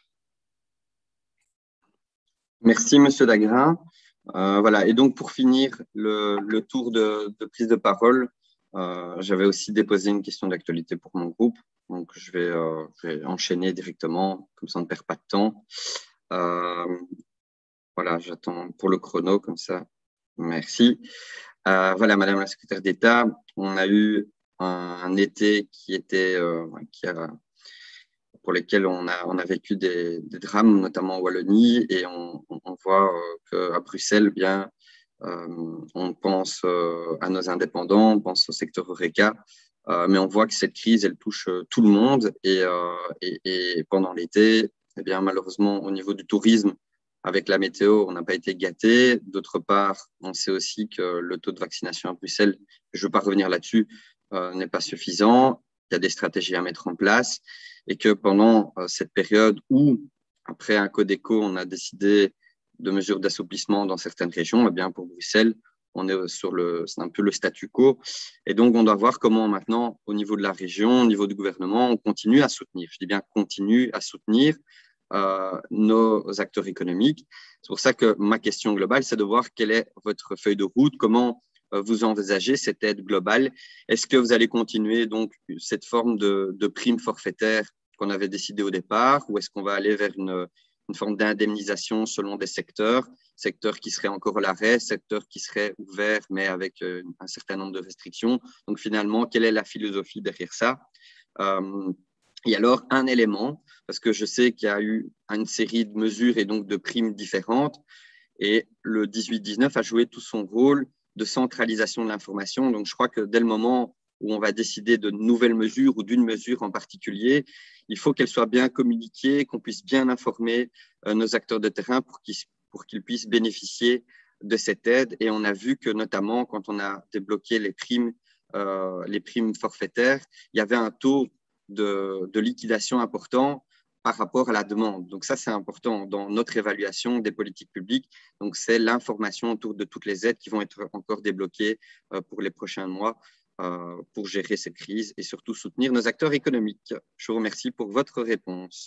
Merci, Monsieur Dagrin. Euh, voilà. Et donc, pour finir le, le tour de, de prise de parole, Euh, j'avais aussi déposé une question d'actualité pour mon groupe, donc je vais, euh, je vais enchaîner directement, comme ça on ne perd pas de temps. Euh, voilà, j'attends pour le chrono, comme ça. Merci. Euh, voilà, Madame la secrétaire d'État, on a eu un, un été qui était, euh, qui a, pour lesquels on a, on a vécu des, des drames, notamment en Wallonie, et on, on voit euh, qu'à Bruxelles, bien, Euh, on pense euh, à nos indépendants, on pense au secteur Horeca Euh, mais on voit que cette crise, elle touche euh, tout le monde. Et, euh, et, et pendant l'été, eh bien, malheureusement, au niveau du tourisme, avec la météo, on n'a pas été gâtés. D'autre part, on sait aussi que le taux de vaccination à Bruxelles, je ne veux pas revenir là-dessus, euh, n'est pas suffisant. Il y a des stratégies à mettre en place et que pendant euh, cette période où, après un Codeco, on a décidé de mesures d'assouplissement dans certaines régions, eh bien, pour Bruxelles, on est sur le, c'est un peu le statu quo. Et donc, on doit voir comment maintenant, au niveau de la région, au niveau du gouvernement, on continue à soutenir. Je dis bien continue à soutenir Euh, nos acteurs économiques. C'est pour ça que ma question globale, c'est de voir quelle est votre feuille de route, comment euh, vous envisagez cette aide globale. Est-ce que vous allez continuer donc cette forme de, de prime forfaitaire qu'on avait décidé au départ, ou est-ce qu'on va aller vers une, une forme d'indemnisation selon des secteurs, secteurs qui seraient encore à l'arrêt, secteurs qui seraient ouverts mais avec euh, un certain nombre de restrictions. Donc finalement, quelle est la philosophie derrière ça? euh, Et alors, un élément, parce que je sais qu'il y a eu une série de mesures et donc de primes différentes, et le dix-huit dix-neuf a joué tout son rôle de centralisation de l'information. Donc, je crois que dès le moment où on va décider de nouvelles mesures ou d'une mesure en particulier, il faut qu'elle soit bien communiquée, qu'on puisse bien informer euh, nos acteurs de terrain pour qu'ils, pour qu'ils puissent bénéficier de cette aide. Et on a vu que notamment quand on a débloqué les primes, euh, les primes forfaitaires, il y avait un taux de, de liquidation important par rapport à la demande. Donc ça, c'est important dans notre évaluation des politiques publiques. Donc c'est l'information autour de toutes les aides qui vont être encore débloquées euh, pour les prochains mois euh, pour gérer cette crise et surtout soutenir nos acteurs économiques. Je vous remercie pour votre réponse.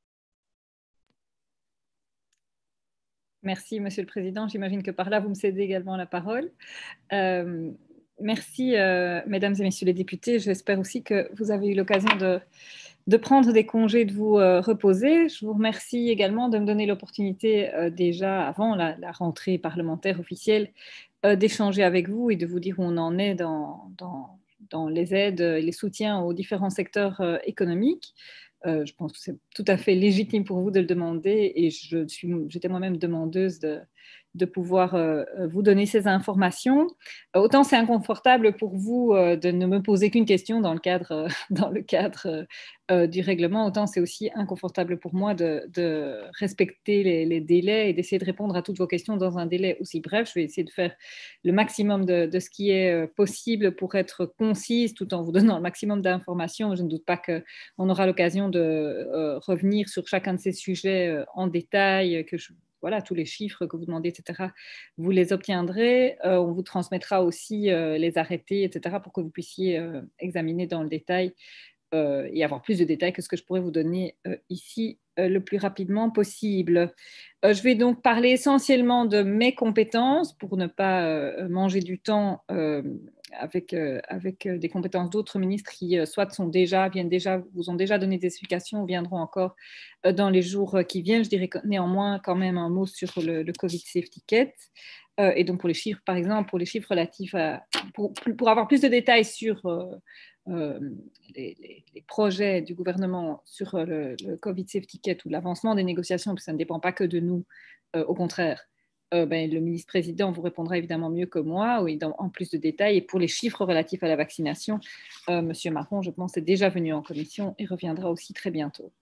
Merci, Monsieur le Président. J'imagine que par là, vous me cédez également la parole. Euh, merci, euh, Mesdames et Messieurs les députés. J'espère aussi que vous avez eu l'occasion de, de prendre des congés, de vous euh, reposer. Je vous remercie également de me donner l'opportunité, euh, déjà avant la, la rentrée parlementaire officielle, euh, d'échanger avec vous et de vous dire où on en est dans, dans, dans les aides et les soutiens aux différents secteurs euh, économiques. Euh, je pense que c'est tout à fait légitime pour vous de le demander et je suis, j'étais moi-même demandeuse de, de pouvoir euh, vous donner ces informations. Autant c'est inconfortable pour vous euh, de ne me poser qu'une question dans le cadre, euh, dans le cadre euh, du règlement, autant c'est aussi inconfortable pour moi de, de respecter les, les délais et d'essayer de répondre à toutes vos questions dans un délai aussi bref. Je vais essayer de faire le maximum de, de ce qui est possible pour être concise tout en vous donnant le maximum d'informations. Je ne doute pas qu'on aura l'occasion de euh, revenir sur chacun de ces sujets euh, en détail, que je, voilà, tous les chiffres que vous demandez, et cetera, vous les obtiendrez. Euh, on vous transmettra aussi euh, les arrêtés, et cetera, pour que vous puissiez euh, examiner dans le détail euh, et avoir plus de détails que ce que je pourrais vous donner euh, ici euh, le plus rapidement possible. Euh, je vais donc parler essentiellement de mes compétences pour ne pas euh, manger du temps euh, avec, euh, avec des compétences d'autres ministres qui euh, soit sont déjà, viennent déjà, vous ont déjà donné des explications ou viendront encore euh, dans les jours qui viennent. Je dirais néanmoins quand même un mot sur le, le Covid Safety Kit. Euh, et donc pour les chiffres, par exemple, pour les chiffres relatifs à... Pour, pour avoir plus de détails sur... Euh, Euh, les, les, les projets du gouvernement sur le, le Covid Safety Kit ou l'avancement des négociations, parce que ça ne dépend pas que de nous, euh, au contraire, euh, ben, le ministre-président vous répondra évidemment mieux que moi, oui, dans, en plus de détails. Et pour les chiffres relatifs à la vaccination, euh, M. Marron, je pense, est déjà venu en commission et reviendra aussi très bientôt.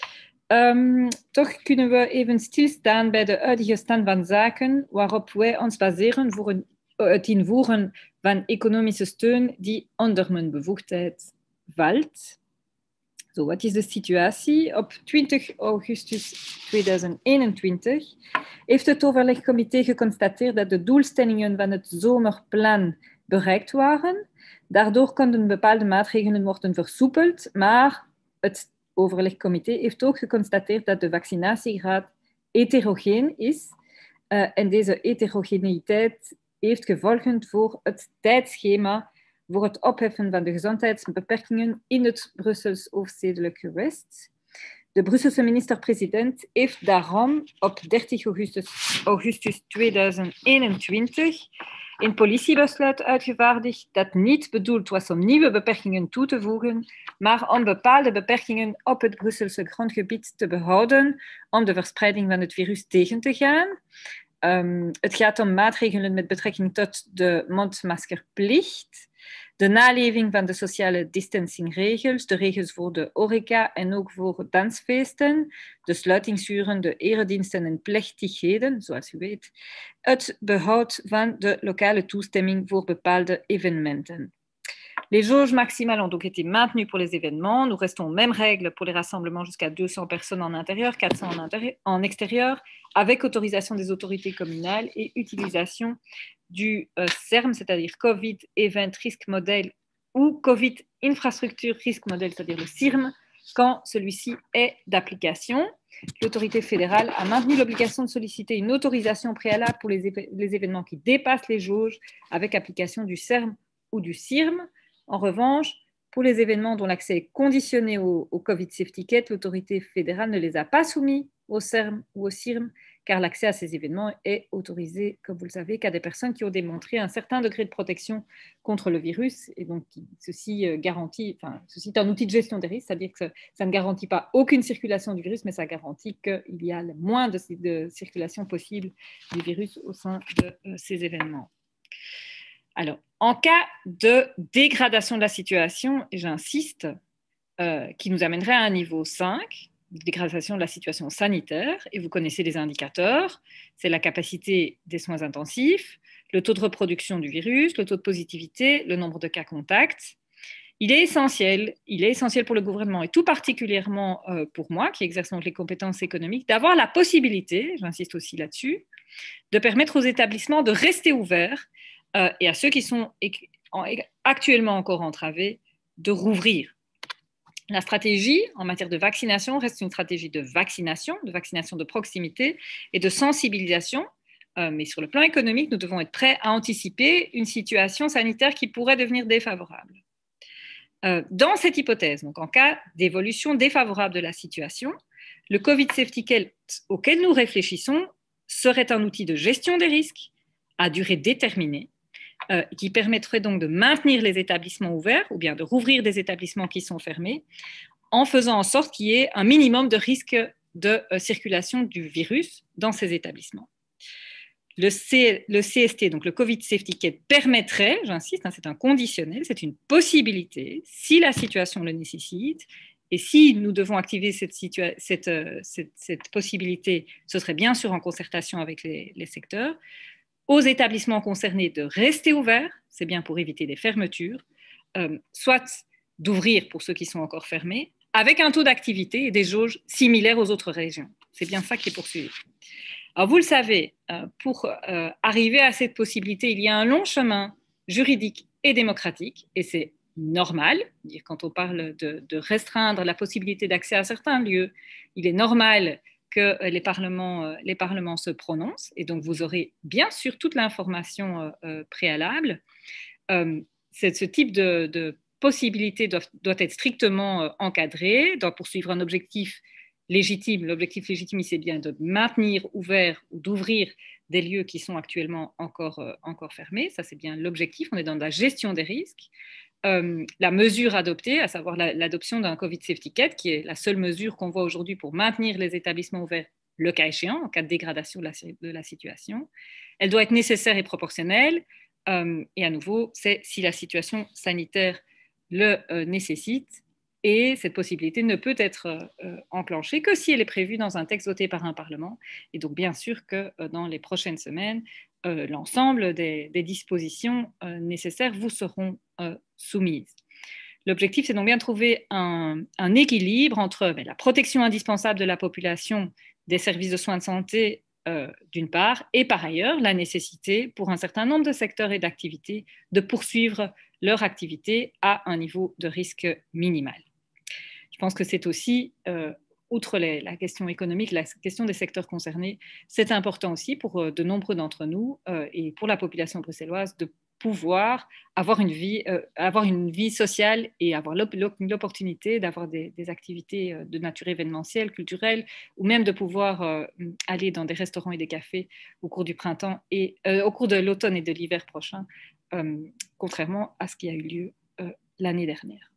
Um, toch kunnen we even stilstaan bij de huidige stand van zaken waarop wij ons baseren voor een het invoeren van economische steun die onder mijn bevoegdheid valt. Zo, wat is de situatie? Op twintig augustus tweeduizend eenentwintig heeft het overlegcomité geconstateerd dat de doelstellingen van het zomerplan bereikt waren. Daardoor konden bepaalde maatregelen worden versoepeld, maar het overlegcomité heeft ook geconstateerd dat de vaccinatiegraad heterogeen is uh, en deze heterogeneiteit heeft gevolgen voor het tijdschema voor het opheffen van de gezondheidsbeperkingen in het Brussels hoofdstedelijk gewest. De Brusselse minister-president heeft daarom op dertig augustus tweeduizend eenentwintig een politiebesluit uitgevaardigd dat niet bedoeld was om nieuwe beperkingen toe te voegen, maar om bepaalde beperkingen op het Brusselse grondgebied te behouden om de verspreiding van het virus tegen te gaan. Um, het gaat om maatregelen met betrekking tot de mondmaskerplicht, de naleving van de sociale distancingregels, de regels voor de horeca en ook voor dansfeesten, de sluitingsuren, de erediensten en plechtigheden, zoals u weet, het behoud van de lokale toestemming voor bepaalde evenementen. Les jauges maximales ont donc été maintenues pour les événements. Nous restons aux mêmes règles pour les rassemblements jusqu'à deux cents personnes en intérieur, quatre cents en, intérieur, en extérieur, avec autorisation des autorités communales et utilisation du euh, C E R M, c'est-à-dire Covid Event Risk Model ou Covid Infrastructure Risk Model, c'est-à-dire le C I R M, quand celui-ci est d'application. L'autorité fédérale a maintenu l'obligation de solliciter une autorisation préalable pour les, éve les événements qui dépassent les jauges avec application du C E R M ou du C I R M. En revanche, pour les événements dont l'accès est conditionné au, au Covid Safety Kit, l'autorité fédérale ne les a pas soumis au C E R M ou au C I R M, car l'accès à ces événements est autorisé, comme vous le savez, qu'à des personnes qui ont démontré un certain degré de protection contre le virus. Et donc, ceci garantit, enfin, ceci est un outil de gestion des risques, c'est-à-dire que ça ne garantit pas aucune circulation du virus, mais ça garantit qu'il y a le moins de, de circulation possible du virus au sein de euh, ces événements. Alors, en cas de dégradation de la situation, et j'insiste, euh, qui nous amènerait à un niveau cinq, dégradation de la situation sanitaire, et vous connaissez les indicateurs, c'est la capacité des soins intensifs, le taux de reproduction du virus, le taux de positivité, le nombre de cas contacts. Il est essentiel, il est essentiel pour le gouvernement et tout particulièrement euh, pour moi, qui exerce donc les compétences économiques, d'avoir la possibilité, j'insiste aussi là-dessus, de permettre aux établissements de rester ouverts euh, et à ceux qui sont actuellement encore entravés de rouvrir. La stratégie en matière de vaccination reste une stratégie de vaccination, de vaccination de proximité et de sensibilisation. Euh, mais sur le plan économique, nous devons être prêts à anticiper une situation sanitaire qui pourrait devenir défavorable. Euh, dans cette hypothèse, donc en cas d'évolution défavorable de la situation, le Covid Safety Kit auquel nous réfléchissons serait un outil de gestion des risques à durée déterminée, Euh, qui permettrait donc de maintenir les établissements ouverts ou bien de rouvrir des établissements qui sont fermés en faisant en sorte qu'il y ait un minimum de risque de euh, circulation du virus dans ces établissements. Le, C, le C S T, donc le Covid Safety Kit, permettrait, j'insiste, hein, c'est un conditionnel, c'est une possibilité, si la situation le nécessite, et si nous devons activer cette, cette, cette, cette possibilité, ce serait bien sûr en concertation avec les, les secteurs, aux établissements concernés de rester ouverts, c'est bien pour éviter des fermetures, euh, soit d'ouvrir pour ceux qui sont encore fermés, avec un taux d'activité et des jauges similaires aux autres régions. C'est bien ça qui est poursuivi. Alors vous le savez, euh, pour euh, arriver à cette possibilité, il y a un long chemin juridique et démocratique, et c'est normal, quand on parle de, de restreindre la possibilité d'accès à certains lieux, il est normal que les parlements, les parlements se prononcent, et donc vous aurez bien sûr toute l'information euh, préalable. Euh, ce type de, de possibilité doit, doit être strictement euh, encadré, doit poursuivre un objectif légitime. L'objectif légitime, c'est bien de maintenir ouvert ou d'ouvrir des lieux qui sont actuellement encore, euh, encore fermés. Ça, c'est bien l'objectif. On est dans la gestion des risques. Euh, la mesure adoptée, à savoir l'adoption d'un Covid Safety Kit, qui est la seule mesure qu'on voit aujourd'hui pour maintenir les établissements ouverts, le cas échéant, en cas de dégradation de la, de la situation. Elle doit être nécessaire et proportionnelle. Euh, et à nouveau, c'est si la situation sanitaire le euh, nécessite. Et cette possibilité ne peut être euh, enclenchée que si elle est prévue dans un texte voté par un Parlement. Et donc, bien sûr que euh, dans les prochaines semaines, euh, l'ensemble des, des dispositions euh, nécessaires vous seront euh, soumises. L'objectif, c'est donc bien de trouver un, un équilibre entre ben, la protection indispensable de la population des services de soins de santé, euh, d'une part, et par ailleurs, la nécessité pour un certain nombre de secteurs et d'activités de poursuivre leur activité à un niveau de risque minimal. Je pense que c'est aussi, euh, outre les, la question économique, la question des secteurs concernés, c'est important aussi pour euh, de nombreux d'entre nous euh, et pour la population bruxelloise de pouvoir avoir une vie, euh, avoir une vie sociale et avoir l'opportunité d'avoir des, des activités de nature événementielle, culturelle, ou même de pouvoir euh, aller dans des restaurants et des cafés au cours du printemps et euh, au cours de l'automne et de l'hiver prochain, euh, contrairement à ce qui a eu lieu euh, l'année dernière.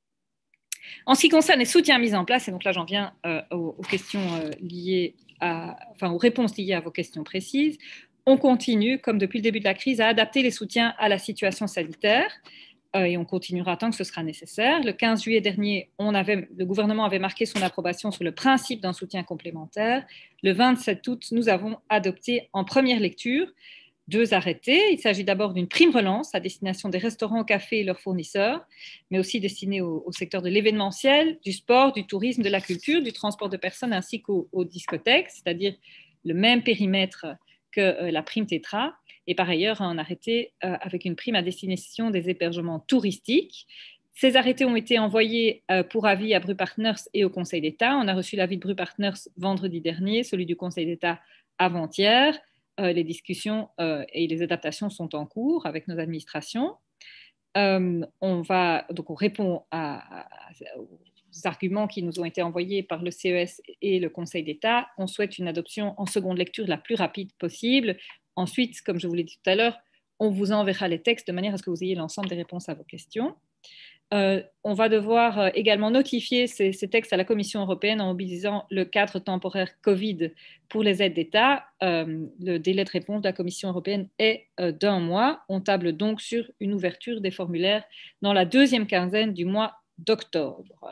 En ce qui concerne les soutiens mis en place, et donc là j'en viens euh, aux, aux questions euh, liées à, enfin aux réponses liées à vos questions précises, on continue, comme depuis le début de la crise, à adapter les soutiens à la situation sanitaire. euh, et on continuera tant que ce sera nécessaire. Le quinze juillet dernier, on avait, le gouvernement avait marqué son approbation sur le principe d'un soutien complémentaire. Le vingt-sept août, nous avons adopté en première lecture deux arrêtés. Il s'agit d'abord d'une prime relance à destination des restaurants, cafés et leurs fournisseurs, mais aussi destinée au, au secteur de l'événementiel, du sport, du tourisme, de la culture, du transport de personnes ainsi qu'aux, aux discothèques, c'est-à-dire le même périmètre que euh, la prime Tétra, et par ailleurs un arrêté euh, avec une prime à destination des hébergements touristiques. Ces arrêtés ont été envoyés euh, pour avis à Bru Partners et au Conseil d'État. On a reçu l'avis de Bru Partners vendredi dernier, celui du Conseil d'État avant-hier. Euh, les discussions euh, et les adaptations sont en cours avec nos administrations. Euh, on, va, donc on répond à, à, aux arguments qui nous ont été envoyés par le C E S et le Conseil d'État. On souhaite une adoption en seconde lecture la plus rapide possible. Ensuite, comme je vous l'ai dit tout à l'heure, on vous enverra les textes de manière à ce que vous ayez l'ensemble des réponses à vos questions. Euh, on va devoir euh, également notifier ces, ces textes à la Commission européenne en mobilisant le cadre temporaire Covid pour les aides d'État. Euh, le délai de réponse de la Commission européenne est euh, d'un mois. On table donc sur une ouverture des formulaires dans la deuxième quinzaine du mois d'octobre.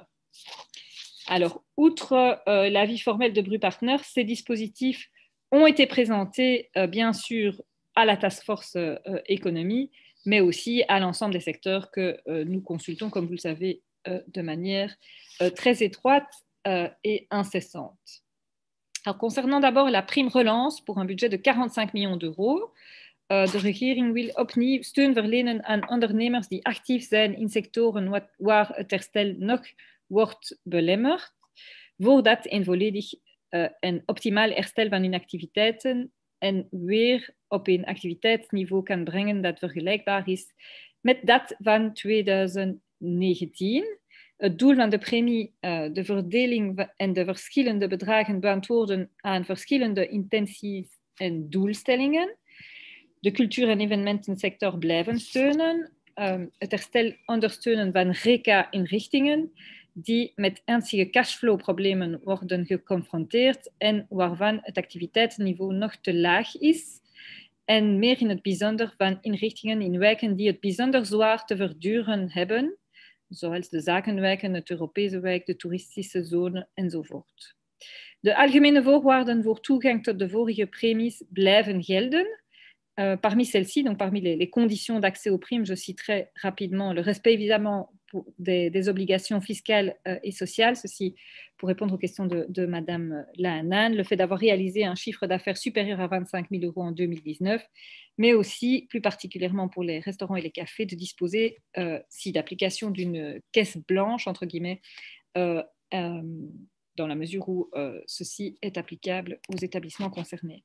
Alors, outre euh, l'avis formel de Bru Partners, ces dispositifs ont été présentés, euh, bien sûr, à la Task Force euh, économie, mais aussi à l'ensemble des secteurs que euh, nous consultons, comme vous le savez, euh, de manière euh, très étroite euh, et incessante. Alors, concernant d'abord la prime relance pour un budget de quarante-cinq millions d'euros, uh, de regering wil opnieuw steun verlenen aan ondernemers die actief zijn in sectoren wat, waar het herstel nog wordt belemmerd, voordat een volledig uh, en optimaal herstel van hun activiteiten en weer op een activiteitsniveau kan brengen dat vergelijkbaar is met dat van tweeduizend negentien. Het doel van de premie, uh, de verdeling en de verschillende bedragen beantwoorden aan verschillende intenties en doelstellingen. De cultuur- en evenementensector blijven steunen. Um, het herstel ondersteunen van RECA-inrichtingen die met ernstige cashflow-problemen worden geconfronteerd en waarvan het activiteitsniveau nog te laag is. En meer in het bijzonder van inrichtingen in wijken die het bijzonder zwaar te verduren hebben, zoals de zakenwijken, het Europese wijk, de toeristische zone enzovoort. De algemene voorwaarden voor toegang tot de vorige premies blijven gelden. Euh, parmi celles-ci, donc parmi les, les conditions d'accès aux primes, je citerai rapidement le respect évidemment pour des, des obligations fiscales euh, et sociales, ceci pour répondre aux questions de, de Madame Lahanan, le fait d'avoir réalisé un chiffre d'affaires supérieur à vingt-cinq mille euros en deux mille dix-neuf, mais aussi, plus particulièrement pour les restaurants et les cafés, de disposer, euh, si d'application d'une caisse blanche, entre guillemets, euh, euh, dans la mesure où euh, ceci est applicable aux établissements concernés.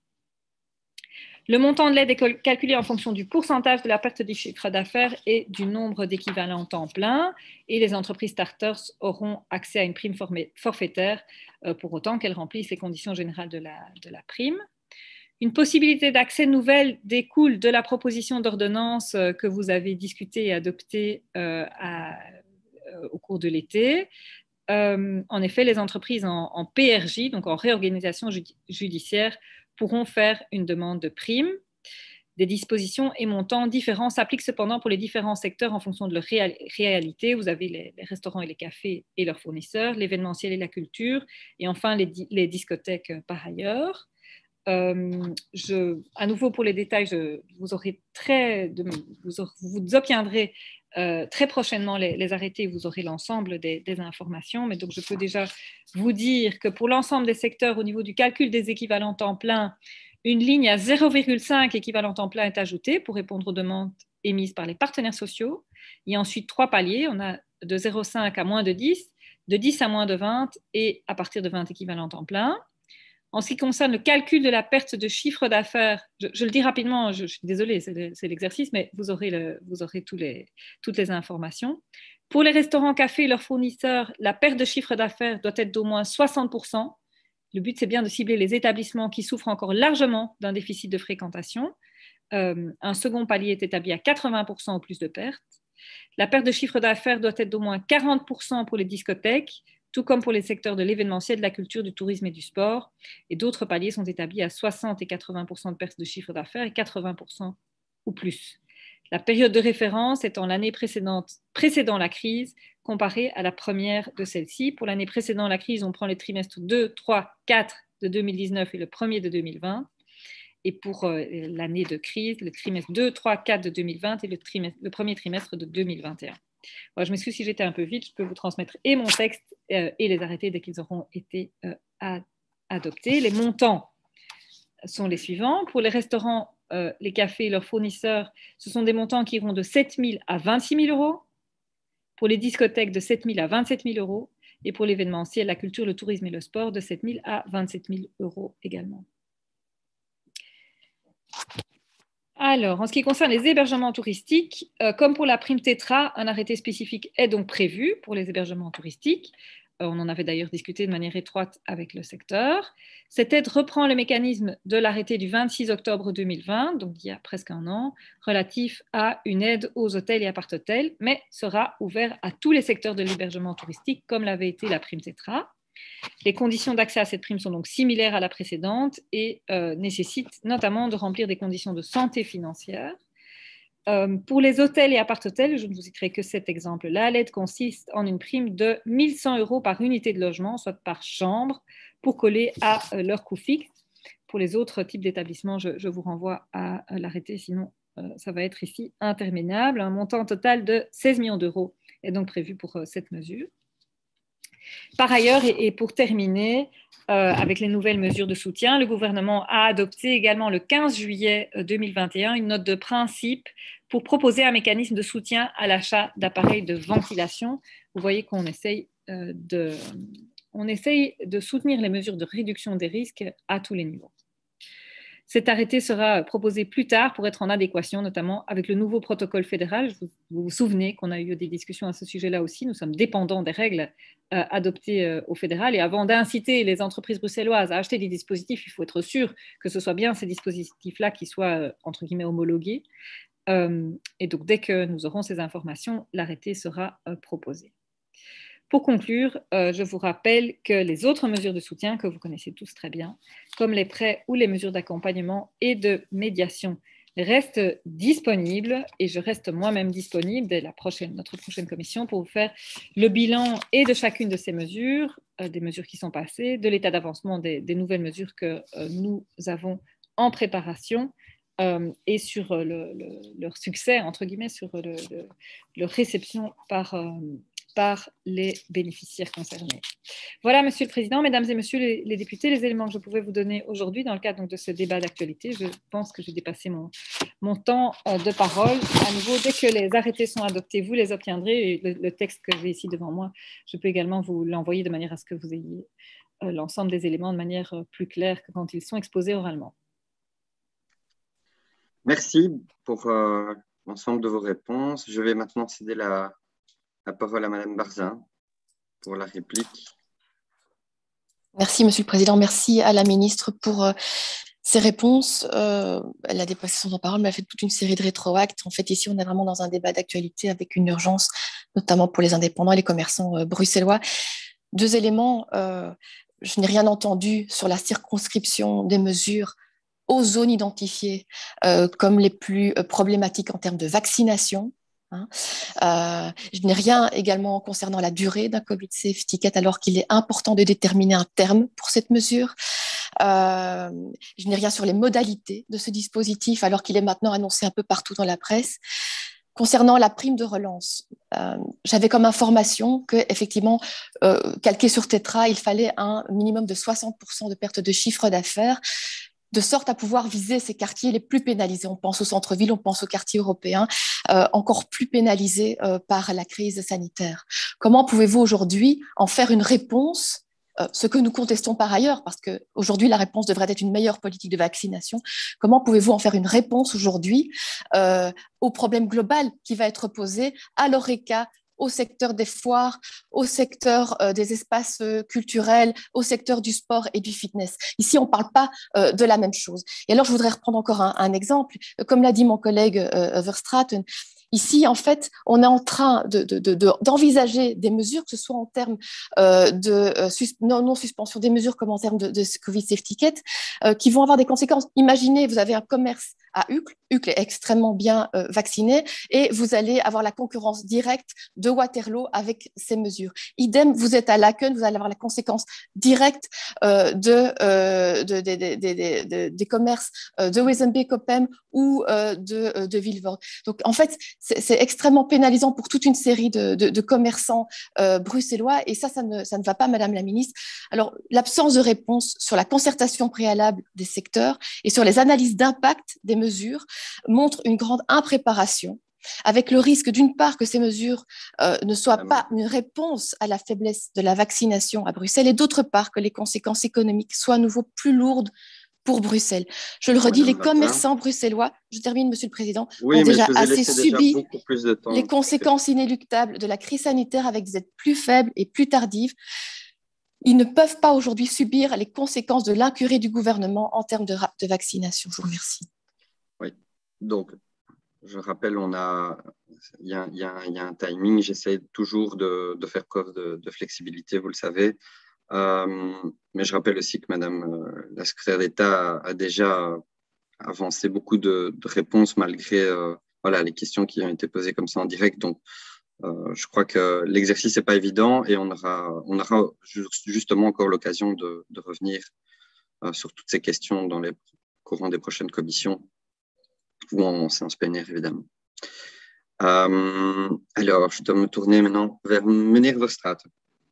Le montant de l'aide est calculé en fonction du pourcentage de la perte du chiffre d'affaires et du nombre d'équivalents temps plein. Et les entreprises starters auront accès à une prime forfaitaire euh, pour autant qu'elles remplissent les conditions générales de la, de la prime. Une possibilité d'accès nouvelle découle de la proposition d'ordonnance euh, que vous avez discutée et adoptée euh, à, euh, au cours de l'été. Euh, en effet, les entreprises en, en P R J, donc en réorganisation judi- judiciaire, pourront faire une demande de prime. Des dispositions et montants différents s'appliquent cependant pour les différents secteurs en fonction de leur réal- réalité. Vous avez les, les restaurants et les cafés et leurs fournisseurs, l'événementiel et la culture, et enfin les, di- les discothèques euh, par ailleurs. Euh, je, à nouveau pour les détails, je, vous, aurez très, de, vous, aurez, vous obtiendrez euh, très prochainement les, les arrêtés, vous aurez l'ensemble des, des informations, mais donc je peux déjà vous dire que pour l'ensemble des secteurs, au niveau du calcul des équivalents temps plein, une ligne à zéro virgule cinq équivalent temps plein est ajoutée pour répondre aux demandes émises par les partenaires sociaux. Il y a ensuite trois paliers, on a de zéro virgule cinq à moins de dix, de dix à moins de vingt et à partir de vingt équivalents temps plein. En ce qui concerne le calcul de la perte de chiffre d'affaires, je, je le dis rapidement, je, je suis désolée, c'est, le, c'est l'exercice, mais vous aurez, le, vous aurez tous les, toutes les informations. Pour les restaurants, cafés et leurs fournisseurs, la perte de chiffre d'affaires doit être d'au moins soixante pour cent. Le but, c'est bien de cibler les établissements qui souffrent encore largement d'un déficit de fréquentation. Euh, un second palier est établi à quatre-vingts pour cent ou plus de pertes. La perte de chiffre d'affaires doit être d'au moins quarante pour cent pour les discothèques, tout comme pour les secteurs de l'événementiel, de la culture, du tourisme et du sport. Et d'autres paliers sont établis à soixante et quatre-vingts pour cent de perte de chiffre d'affaires et quatre-vingts pour cent ou plus. La période de référence étant l'année précédente, précédant la crise, comparée à la première de celle-ci. Pour l'année précédant la crise, on prend les trimestres deux, trois, quatre de deux mille dix-neuf et le premier de deux mille vingt. Et pour euh, l'année de crise, le trimestre deux, trois, quatre de deux mille vingt et le, trimestre, le premier trimestre de deux mille vingt et un. Bon, je m'excuse si j'étais un peu vite, je peux vous transmettre et mon texte euh, et les arrêtés dès qu'ils auront été euh, ad adoptés. Les montants sont les suivants. Pour les restaurants, euh, les cafés et leurs fournisseurs, ce sont des montants qui iront de sept mille à vingt-six mille euros. Pour les discothèques, de sept mille à vingt-sept mille euros. Et pour l'événementiel, la culture, le tourisme et le sport, de sept mille à vingt-sept mille euros également. Alors, en ce qui concerne les hébergements touristiques, euh, comme pour la prime Tétra, un arrêté spécifique est donc prévu pour les hébergements touristiques. Euh, on en avait d'ailleurs discuté de manière étroite avec le secteur. Cette aide reprend le mécanisme de l'arrêté du vingt-six octobre deux mille vingt, donc il y a presque un an, relatif à une aide aux hôtels et appart-hôtels, mais sera ouvert à tous les secteurs de l'hébergement touristique, comme l'avait été la prime Tétra. Les conditions d'accès à cette prime sont donc similaires à la précédente et euh, nécessitent notamment de remplir des conditions de santé financière. Euh, pour les hôtels et appart-hôtels, je ne vous citerai que cet exemple-là, l'aide consiste en une prime de mille cent euros par unité de logement, soit par chambre, pour coller à euh, leur coût fixe. Pour les autres types d'établissements, je, je vous renvoie à, à l'arrêté, sinon euh, ça va être ici interminable. Un montant total de seize millions d'euros est donc prévu pour euh, cette mesure. Par ailleurs, et pour terminer, euh, avec les nouvelles mesures de soutien, le gouvernement a adopté également le quinze juillet deux mille vingt et un une note de principe pour proposer un mécanisme de soutien à l'achat d'appareils de ventilation. Vous voyez qu'on essaye, euh, de, on essaye de soutenir les mesures de réduction des risques à tous les niveaux. Cet arrêté sera proposé plus tard pour être en adéquation, notamment avec le nouveau protocole fédéral. Vous vous, vous souvenez qu'on a eu des discussions à ce sujet-là aussi. Nous sommes dépendants des règles euh, adoptées euh, au fédéral. Et avant d'inciter les entreprises bruxelloises à acheter des dispositifs, il faut être sûr que ce soit bien ces dispositifs-là qui soient, euh, entre guillemets, homologués. Euh, et donc, dès que nous aurons ces informations, l'arrêté sera euh, proposé. Pour conclure, euh, je vous rappelle que les autres mesures de soutien que vous connaissez tous très bien, comme les prêts ou les mesures d'accompagnement et de médiation, restent disponibles et je reste moi-même disponible dès la prochaine, notre prochaine commission pour vous faire le bilan et de chacune de ces mesures, euh, des mesures qui sont passées, de l'état d'avancement des, des nouvelles mesures que euh, nous avons en préparation euh, et sur le, le, leur succès, entre guillemets, sur le, le, leur réception par... Euh, par les bénéficiaires concernés. Voilà, Monsieur le Président, Mesdames et Messieurs les, les députés, les éléments que je pouvais vous donner aujourd'hui dans le cadre donc, de ce débat d'actualité. Je pense que j'ai dépassé mon, mon temps euh, de parole. À nouveau, dès que les arrêtés sont adoptés, vous les obtiendrez. Et le, le texte que j'ai ici devant moi, je peux également vous l'envoyer de manière à ce que vous ayez euh, l'ensemble des éléments de manière euh, plus claire que quand ils sont exposés oralement. Merci pour euh, l'ensemble de vos réponses. Je vais maintenant céder la La parole à Madame Barzin pour la réplique. Merci, Monsieur le Président. Merci à la ministre pour euh, ses réponses. Euh, elle a dépassé son temps de parole, mais elle a fait toute une série de rétroactes. En fait, ici, on est vraiment dans un débat d'actualité avec une urgence, notamment pour les indépendants et les commerçants euh, bruxellois. Deux éléments. Euh, je n'ai rien entendu sur la circonscription des mesures aux zones identifiées euh, comme les plus euh, problématiques en termes de vaccination. Hein. Euh, je n'ai rien également concernant la durée d'un Covid Safety Ticket, alors qu'il est important de déterminer un terme pour cette mesure. Euh, je n'ai rien sur les modalités de ce dispositif, alors qu'il est maintenant annoncé un peu partout dans la presse. Concernant la prime de relance, euh, j'avais comme information qu'effectivement, euh, calqué sur Tétra, il fallait un minimum de soixante pour cent de perte de chiffre d'affaires, de sorte à pouvoir viser ces quartiers les plus pénalisés. On pense au centre-ville, on pense aux quartiers européens, euh, encore plus pénalisés euh, par la crise sanitaire. Comment pouvez-vous aujourd'hui en faire une réponse, euh, ce que nous contestons par ailleurs, parce qu'aujourd'hui, la réponse devrait être une meilleure politique de vaccination. Comment pouvez-vous en faire une réponse aujourd'hui euh, au problème global qui va être posé à l'ORECA, au secteur des foires, au secteur euh, des espaces euh, culturels, au secteur du sport et du fitness. Ici, on ne parle pas euh, de la même chose. Et alors, je voudrais reprendre encore un, un exemple. Comme l'a dit mon collègue euh, Verstraeten, ici, en fait, on est en train de, de, de, de, d'envisager des mesures, que ce soit en termes euh, de euh, sus, non, non suspension des mesures comme en termes de, de Covid Safety Ticket, euh, qui vont avoir des conséquences. Imaginez, vous avez un commerce à Uccle. Uccle est extrêmement bien euh, vacciné et vous allez avoir la concurrence directe de Waterloo avec ces mesures. Idem, vous êtes à Laken, vous allez avoir la conséquence directe euh, de, euh, de, de, de, de, de, des commerces euh, de Wezenbeek-Oppem ou euh, de, euh, de Vilvoorde. Donc, en fait, c'est extrêmement pénalisant pour toute une série de, de, de commerçants euh, bruxellois et ça, ça ne, ça ne va pas, Madame la Ministre. Alors, l'absence de réponse sur la concertation préalable des secteurs et sur les analyses d'impact des mesures montre une grande impréparation, avec le risque d'une part que ces mesures euh, ne soient pas une réponse à la faiblesse de la vaccination à Bruxelles et d'autre part que les conséquences économiques soient à nouveau plus lourdes pour Bruxelles. Je le redis, les commerçants bruxellois, je termine, Monsieur le Président, oui, ont déjà assez déjà subi plus de temps. les conséquences inéluctables de la crise sanitaire avec des aides plus faibles et plus tardives. Ils ne peuvent pas aujourd'hui subir les conséquences de l'incurie du gouvernement en termes de, de vaccination. Je vous remercie. Oui, donc, je rappelle, on a, il y a, il y a, il y a un timing. J'essaie toujours de, de faire preuve de, de flexibilité, vous le savez. Euh, mais je rappelle aussi que Madame euh, la secrétaire d'État a, a déjà avancé beaucoup de, de réponses malgré euh, voilà, les questions qui ont été posées comme ça en direct. Donc, euh, je crois que l'exercice n'est pas évident et on aura, on aura justement encore l'occasion de, de revenir euh, sur toutes ces questions dans les courants des prochaines commissions ou en séance plénière, évidemment. Euh, alors, je dois me tourner maintenant vers meneer Verstraeten.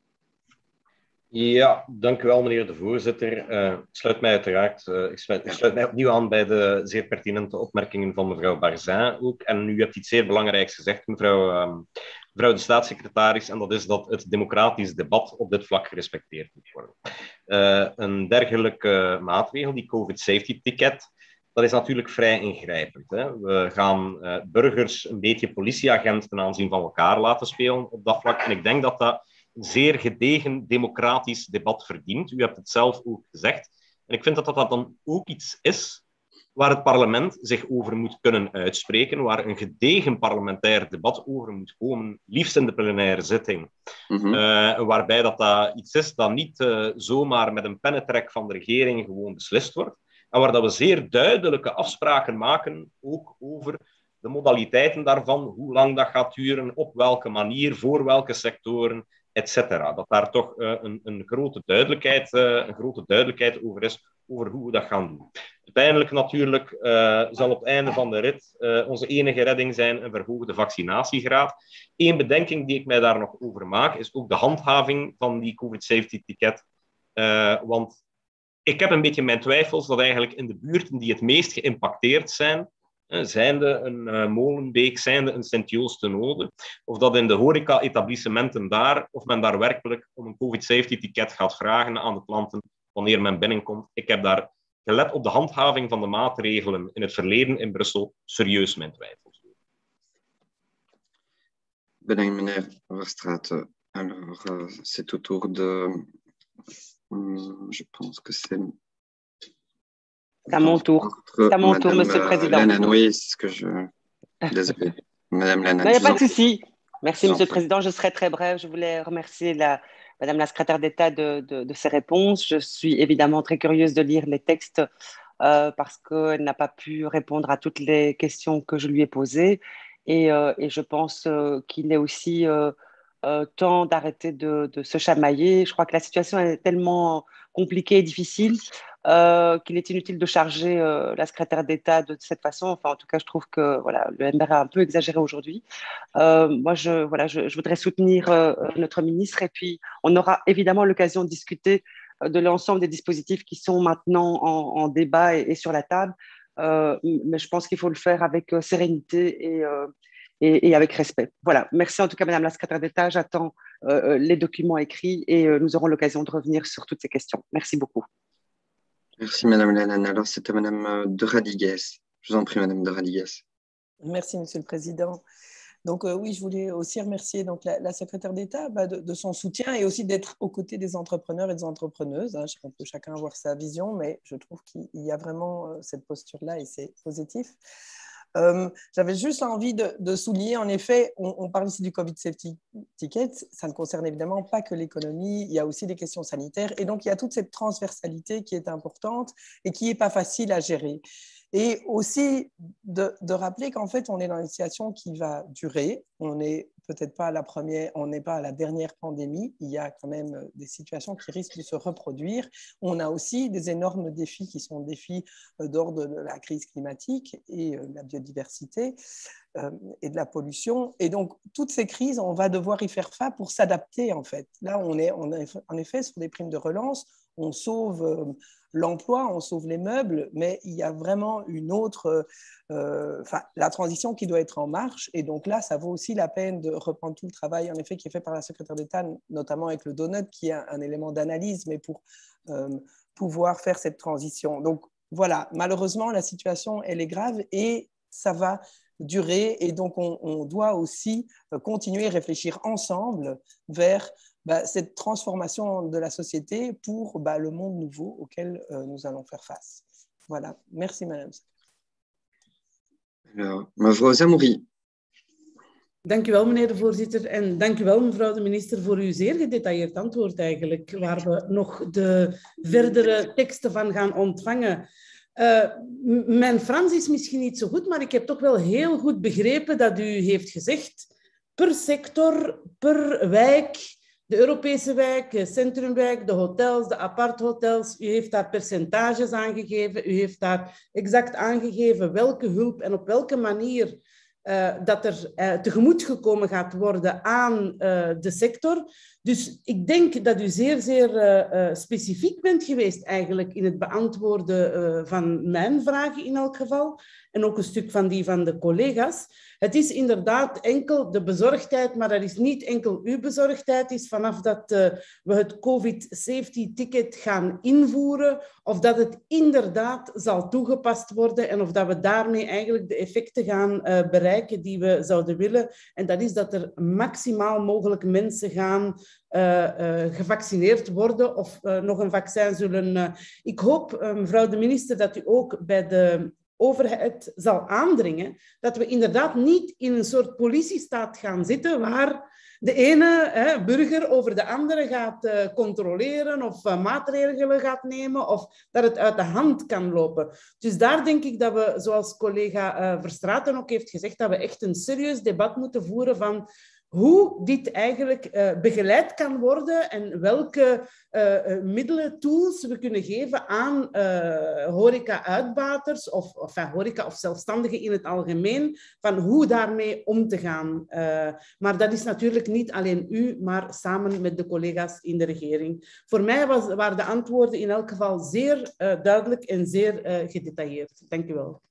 Ja, dank u wel, meneer de voorzitter. Uh, ik sluit mij uiteraard uh, ik, sluit, ik sluit mij opnieuw aan bij de zeer pertinente opmerkingen van mevrouw Barzin ook. En u hebt iets zeer belangrijks gezegd, mevrouw, um, mevrouw de staatssecretaris, en dat is dat het democratisch debat op dit vlak gerespecteerd moet worden. Uh, een dergelijke maatregel, die COVID-safety-ticket, dat is natuurlijk vrij ingrijpend. Hè. We gaan uh, burgers een beetje politieagent ten aanzien van elkaar laten spelen op dat vlak. En ik denk dat dat een zeer gedegen democratisch debat verdient. U hebt het zelf ook gezegd. En ik vind dat dat dan ook iets is waar het parlement zich over moet kunnen uitspreken, waar een gedegen parlementair debat over moet komen, liefst in de plenaire zitting. Mm-hmm. uh, waarbij dat, dat iets is dat niet uh, zomaar met een pennetrek van de regering gewoon beslist wordt. En waar dat we zeer duidelijke afspraken maken, ook over de modaliteiten daarvan, hoe lang dat gaat duren, op welke manier, voor welke sectoren, et cetera. Dat daar toch uh, een, een, grote duidelijkheid, uh, een grote duidelijkheid over is, over hoe we dat gaan doen. Uiteindelijk natuurlijk uh, zal op het einde van de rit uh, onze enige redding zijn een verhoogde vaccinatiegraad. Eén bedenking die ik mij daar nog over maak, is ook de handhaving van die COVID-safety-ticket. Uh, want ik heb een beetje mijn twijfels dat eigenlijk in de buurten die het meest geïmpacteerd zijn, zijnde een uh, Molenbeek, zijnde een Sint-Joost-ten-Ode, of dat in de horeca-etablissementen daar, of men daar werkelijk om een COVID-safety-ticket gaat vragen aan de klanten wanneer men binnenkomt. Ik heb daar, gelet op de handhaving van de maatregelen in het verleden in Brussel, serieus mijn twijfels. Bedankt, meneer Verstraeten. Alors, uh, c'est au tour de... Um, je pense que c'est... C'est à mon tour. C'est à mon tour, Monsieur le Président. Lannan, oui, c'est ce que je... Désolé. Madame Lannan. Il n'y a pas de souci. Merci, Monsieur le Président. Je serai très bref. Je voulais remercier la, Madame la secrétaire d'État de, de, de ses réponses. Je suis évidemment très curieuse de lire les textes euh, parce qu'elle n'a pas pu répondre à toutes les questions que je lui ai posées. Et, euh, et je pense euh, qu'il est aussi euh, euh, temps d'arrêter de, de se chamailler. Je crois que la situation est tellement compliquée et difficile Euh, qu'il est inutile de charger euh, la secrétaire d'État de cette façon. Enfin, en tout cas, je trouve que voilà, le M R a un peu exagéré aujourd'hui. Euh, moi, je, voilà, je, je voudrais soutenir euh, notre ministre et puis on aura évidemment l'occasion de discuter de l'ensemble des dispositifs qui sont maintenant en, en débat et, et sur la table. Euh, mais je pense qu'il faut le faire avec euh, sérénité et, euh, et, et avec respect. Voilà. Merci en tout cas, Madame la secrétaire d'État. J'attends euh, les documents écrits et euh, nous aurons l'occasion de revenir sur toutes ces questions. Merci beaucoup. Merci, Madame Lannan. Alors, c'était Madame de Radigues. Je vous en prie, Madame de Radigues. Merci, Monsieur le Président. Donc, euh, oui, je voulais aussi remercier donc, la, la secrétaire d'État bah, de, de son soutien et aussi d'être aux côtés des entrepreneurs et des entrepreneuses. Hein. On peut chacun avoir sa vision, mais je trouve qu'il y a vraiment euh, cette posture-là et c'est positif. Euh, J'avais juste envie de, de souligner, en effet, on, on parle ici du Covid Safety Ticket, ça ne concerne évidemment pas que l'économie, il y a aussi des questions sanitaires, et donc il y a toute cette transversalité qui est importante et qui n'est pas facile à gérer. Et aussi de, de rappeler qu'en fait, on est dans une situation qui va durer. On n'est peut-être pas à la première, on n'est pas à la dernière pandémie. Il y a quand même des situations qui risquent de se reproduire. On a aussi des énormes défis qui sont défis d'ordre de la crise climatique et de la biodiversité et de la pollution. Et donc, toutes ces crises, on va devoir y faire face pour s'adapter, en fait. Là, on est, on est en effet sur des primes de relance. On sauve l'emploi, on sauve les meubles, mais il y a vraiment une autre, euh, enfin, la transition qui doit être en marche. Et donc là, ça vaut aussi la peine de reprendre tout le travail, en effet, qui est fait par la secrétaire d'État, notamment avec le donut, qui est un, un élément d'analyse, mais pour euh, pouvoir faire cette transition. Donc voilà, malheureusement, la situation, elle est grave et ça va durer. Et donc, on, on doit aussi continuer à réfléchir ensemble vers Bah, cette transformation de la société pour bah, le monde nouveau auquel euh, nous allons faire face. Voilà. Merci, madame. Alors, mevrouw Zamouri. Dank u wel, meneer de voorzitter. En dank u wel, mevrouw de minister, voor uw zeer gedetailleerd antwoord eigenlijk, waar we nog de verdere teksten van gaan ontvangen. Uh, mijn Frans is misschien niet zo goed, maar ik heb toch wel heel goed begrepen dat u heeft gezegd, per sector, per wijk, de Europese wijk, de centrumwijk, de hotels, de aparthotels. U heeft daar percentages aangegeven. U heeft daar exact aangegeven welke hulp en op welke manier uh, dat er uh, tegemoet gekomen gaat worden aan uh, de sector. Dus ik denk dat u zeer, zeer uh, uh, specifiek bent geweest eigenlijk in het beantwoorden uh, van mijn vragen in elk geval. En ook een stuk van die van de collega's. Het is inderdaad enkel de bezorgdheid, maar dat is niet enkel uw bezorgdheid. Het is vanaf dat uh, we het Covid Safety Ticket gaan invoeren, of dat het inderdaad zal toegepast worden en of dat we daarmee eigenlijk de effecten gaan uh, bereiken die we zouden willen. En dat is dat er maximaal mogelijk mensen gaan Uh, uh, gevaccineerd worden of uh, nog een vaccin zullen... Uh, ik hoop, uh, mevrouw de minister, dat u ook bij de overheid zal aandringen dat we inderdaad niet in een soort politiestaat gaan zitten waar de ene hè, burger over de andere gaat uh, controleren of uh, maatregelen gaat nemen of dat het uit de hand kan lopen. Dus daar denk ik dat we, zoals collega uh, Verstraeten ook heeft gezegd, dat we echt een serieus debat moeten voeren van hoe dit eigenlijk uh, begeleid kan worden en welke uh, middelen, tools we kunnen geven aan uh, horeca-uitbaters of, of uh, horeca- of zelfstandigen in het algemeen, van hoe daarmee om te gaan. Uh, maar dat is natuurlijk niet alleen u, maar samen met de collega's in de regering. Voor mij was, waren de antwoorden in elk geval zeer uh, duidelijk en zeer uh, gedetailleerd. Dank u wel.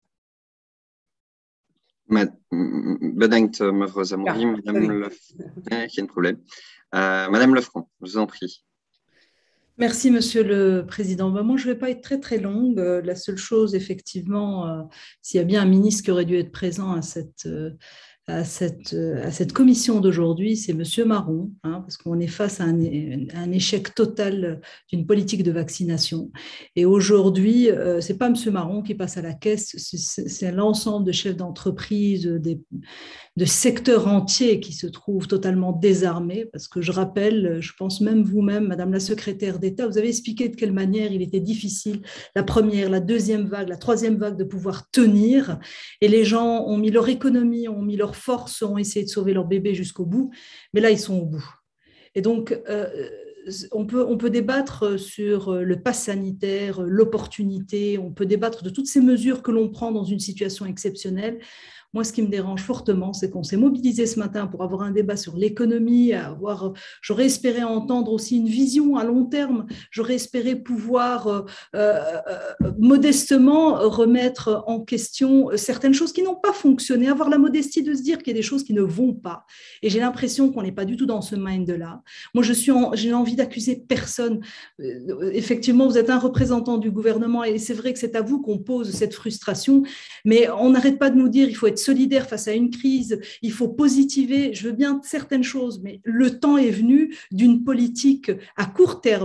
Bedankt, mevrouw Zamouri. Ja, Madame Le... eh, geen probleem. Uh, Madame Lefranc, je vous en prie. Merci, Monsieur le Président. Ben, moi, je ne vais pas être très, très longue. La seule chose, effectivement, euh, s'il y a bien un ministre qui aurait dû être présent à cette... Euh, À cette, à cette commission d'aujourd'hui, c'est M. Marron, hein, parce qu'on est face à un, à un échec total d'une politique de vaccination. Et aujourd'hui, euh, ce n'est pas M. Marron qui passe à la caisse, c'est, c'est l'ensemble de chefs d'entreprise, des, de secteurs entiers qui se trouvent totalement désarmés, parce que je rappelle, je pense même vous-même, Madame la secrétaire d'État, vous avez expliqué de quelle manière il était difficile, la première, la deuxième vague, la troisième vague, de pouvoir tenir, et les gens ont mis leur économie, ont mis leur force, ont essayé de sauver leur bébé jusqu'au bout, mais là, ils sont au bout. Et donc, euh, on peut, on peut débattre sur le pass sanitaire, l'opportunité, on peut débattre de toutes ces mesures que l'on prend dans une situation exceptionnelle. Moi, ce qui me dérange fortement, c'est qu'on s'est mobilisé ce matin pour avoir un débat sur l'économie, avoir, j'aurais espéré entendre aussi une vision à long terme, j'aurais espéré pouvoir euh, euh, modestement remettre en question certaines choses qui n'ont pas fonctionné, avoir la modestie de se dire qu'il y a des choses qui ne vont pas. Et j'ai l'impression qu'on n'est pas du tout dans ce mind-là. Moi, je suis en, j'ai envie d'accuser personne. Euh, effectivement, vous êtes un représentant du gouvernement et c'est vrai que c'est à vous qu'on pose cette frustration, mais on n'arrête pas de nous dire qu'il faut être solidaire face à une crise, il faut positiver, je veux bien certaines choses, mais le temps est venu d'une politique à court terme,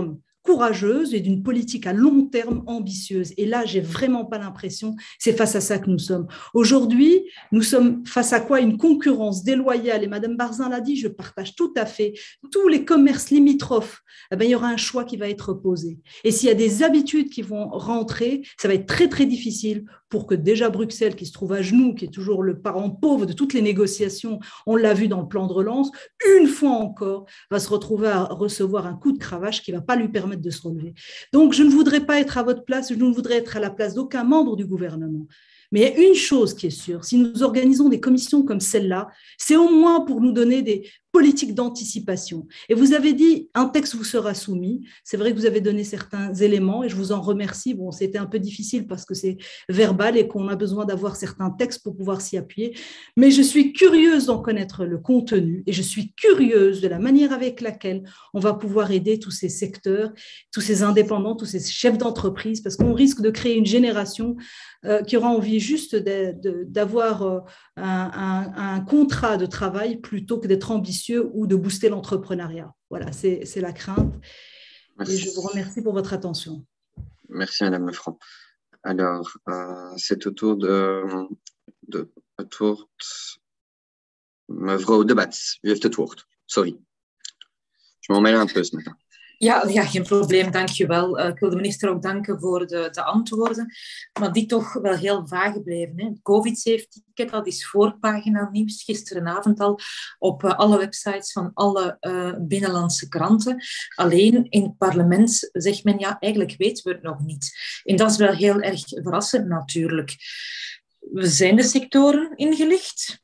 courageuse et d'une politique à long terme ambitieuse. Et là, j'ai vraiment pas l'impression, c'est face à ça que nous sommes. Aujourd'hui, nous sommes face à quoi? Une concurrence déloyale. Et Madame Barzin l'a dit, je partage tout à fait. Tous les commerces limitrophes, eh bien, il y aura un choix qui va être posé. Et s'il y a des habitudes qui vont rentrer, ça va être très, très difficile pour que déjà Bruxelles, qui se trouve à genoux, qui est toujours le parent pauvre de toutes les négociations, on l'a vu dans le plan de relance, une fois encore, va se retrouver à recevoir un coup de cravache qui ne va pas lui permettre de se relever. Donc, je ne voudrais pas être à votre place, je ne voudrais être à la place d'aucun membre du gouvernement. Mais il y a une chose qui est sûre, si nous organisons des commissions comme celle-là, c'est au moins pour nous donner des politiques d'anticipation. Et vous avez dit, un texte vous sera soumis. C'est vrai que vous avez donné certains éléments et je vous en remercie. Bon, c'était un peu difficile parce que c'est verbal et qu'on a besoin d'avoir certains textes pour pouvoir s'y appuyer. Mais je suis curieuse d'en connaître le contenu et je suis curieuse de la manière avec laquelle on va pouvoir aider tous ces secteurs, tous ces indépendants, tous ces chefs d'entreprise, parce qu'on risque de créer une génération euh, qui aura envie juste de, de, d'avoir euh, un, un, un contrat de travail plutôt que d'être ambitieux ou de booster l'entrepreneuriat. Voilà, c'est, c'est la crainte. Merci. Et je vous remercie pour votre attention. Merci, Madame Lefranc. Alors, euh, c'est au tour de, de het woord. Mevrouw De Bets, u heeft het woord. Sorry. Je m'en mêle un peu ce matin. Ja, ja, geen probleem, dank je wel. Uh, ik wil de minister ook danken voor de, de antwoorden, maar die toch wel heel vaag blijven. Het COVID-safe-ticket, dat is voorpagina nieuws, gisterenavond al op uh, alle websites van alle uh, binnenlandse kranten. Alleen in het parlement zegt men, ja, eigenlijk weten we het nog niet. En dat is wel heel erg verrassend natuurlijk. We zijn de sectoren ingelicht.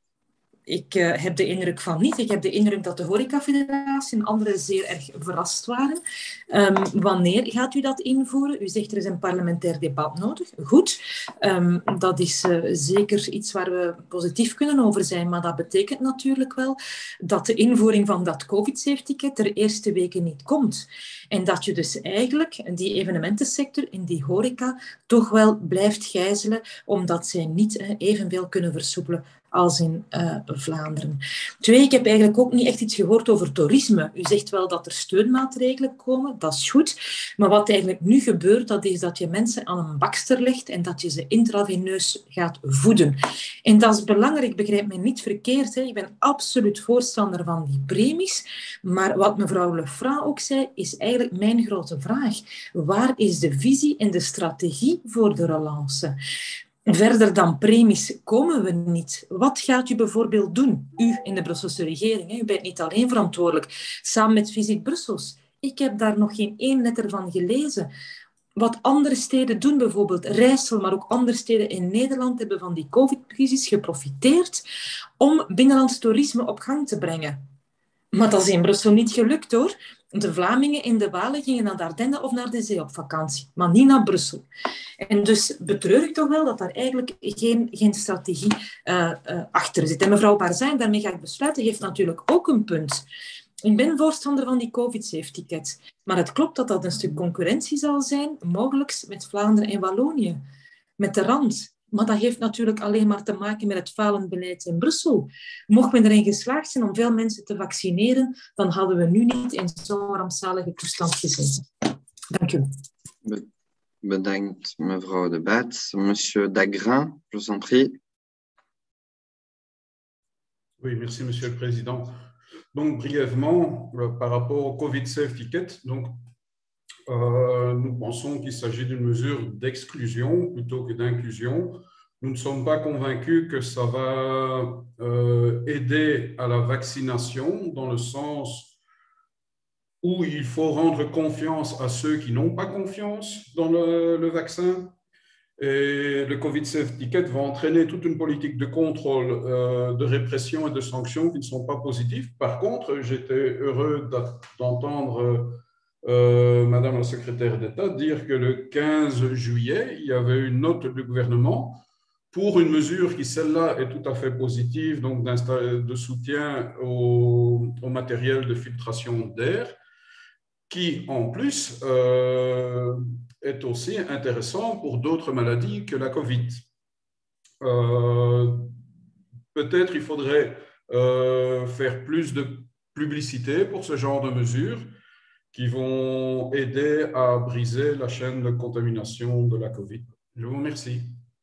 Ik uh, heb de indruk van niet. Ik heb de indruk dat de horecafederatie en anderen zeer erg verrast waren. Um, wanneer gaat u dat invoeren? U zegt er is een parlementair debat nodig. Goed, um, dat is uh, zeker iets waar we positief kunnen over zijn. Maar dat betekent natuurlijk wel dat de invoering van dat COVID-safe-ticket er eerste weken niet komt. En dat je dus eigenlijk die evenementensector in die horeca toch wel blijft gijzelen, omdat zij niet uh, evenveel kunnen versoepelen als in uh, Vlaanderen. Twee, ik heb eigenlijk ook niet echt iets gehoord over toerisme. U zegt wel dat er steunmaatregelen komen, dat is goed. Maar wat eigenlijk nu gebeurt, dat is dat je mensen aan een bakster legt en dat je ze intraveneus gaat voeden. En dat is belangrijk, begrijp me niet verkeerd. Hè. Ik ben absoluut voorstander van die premies. Maar wat mevrouw Lefranc ook zei, is eigenlijk mijn grote vraag. Waar is de visie en de strategie voor de relance? Verder dan premies komen we niet. Wat gaat u bijvoorbeeld doen? U in de Brusselse regering, hè? U bent niet alleen verantwoordelijk. Samen met Visit Brussels. Ik heb daar nog geen één letter van gelezen. Wat andere steden doen, bijvoorbeeld Rijssel, maar ook andere steden in Nederland, hebben van die COVID-crisis geprofiteerd om binnenlands toerisme op gang te brengen. Maar dat is in Brussel niet gelukt, hoor. De Vlamingen in de Walen gingen naar de Ardennen of naar de zee op vakantie, maar niet naar Brussel. En dus betreur ik toch wel dat daar eigenlijk geen, geen strategie uh, uh, achter zit. En mevrouw Barzin, daarmee ga ik besluiten, heeft natuurlijk ook een punt. Ik ben voorstander van die COVID-safe-ticket. Maar het klopt dat dat een stuk concurrentie zal zijn, mogelijk met Vlaanderen en Wallonië. Met de rand. Maar dat heeft natuurlijk alleen maar te maken met het falend beleid in Brussel. Mocht men erin geslaagd zijn om veel mensen te vaccineren, dan hadden we nu niet in zo'n rampzalige toestand gezeten. Dank u. Bedankt, mevrouw De Bets. Monsieur Dagrin, je vous en prie. Oui, merci, monsieur le président. Donc, brièvement, euh, par rapport au COVID-safe ticket, donc, Euh, nous pensons qu'il s'agit d'une mesure d'exclusion plutôt que d'inclusion. Nous ne sommes pas convaincus que ça va euh, aider à la vaccination dans le sens où il faut rendre confiance à ceux qui n'ont pas confiance dans le, le vaccin. Et le COVID-safe ticket va entraîner toute une politique de contrôle, euh, de répression et de sanctions qui ne sont pas positives. Par contre, j'étais heureux d'entendre Euh, Madame la secrétaire d'État dire que le quinze juillet, il y avait une note du gouvernement pour une mesure qui, celle-là, est tout à fait positive, donc de soutien au, au matériel de filtration d'air, qui, en plus, euh, est aussi intéressant pour d'autres maladies que la COVID. Euh, peut-être il faudrait euh, faire plus de publicité pour ce genre de mesures, qui vont aider à briser la chaîne de contamination de la Covid. Je vous remercie.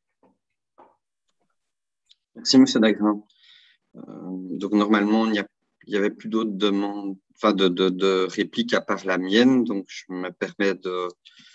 Merci, M. Dagrin. Euh, donc, normalement, il n'y avait plus d'autres demandes, enfin, de, de, de répliques à part la mienne. Donc, je me permets de,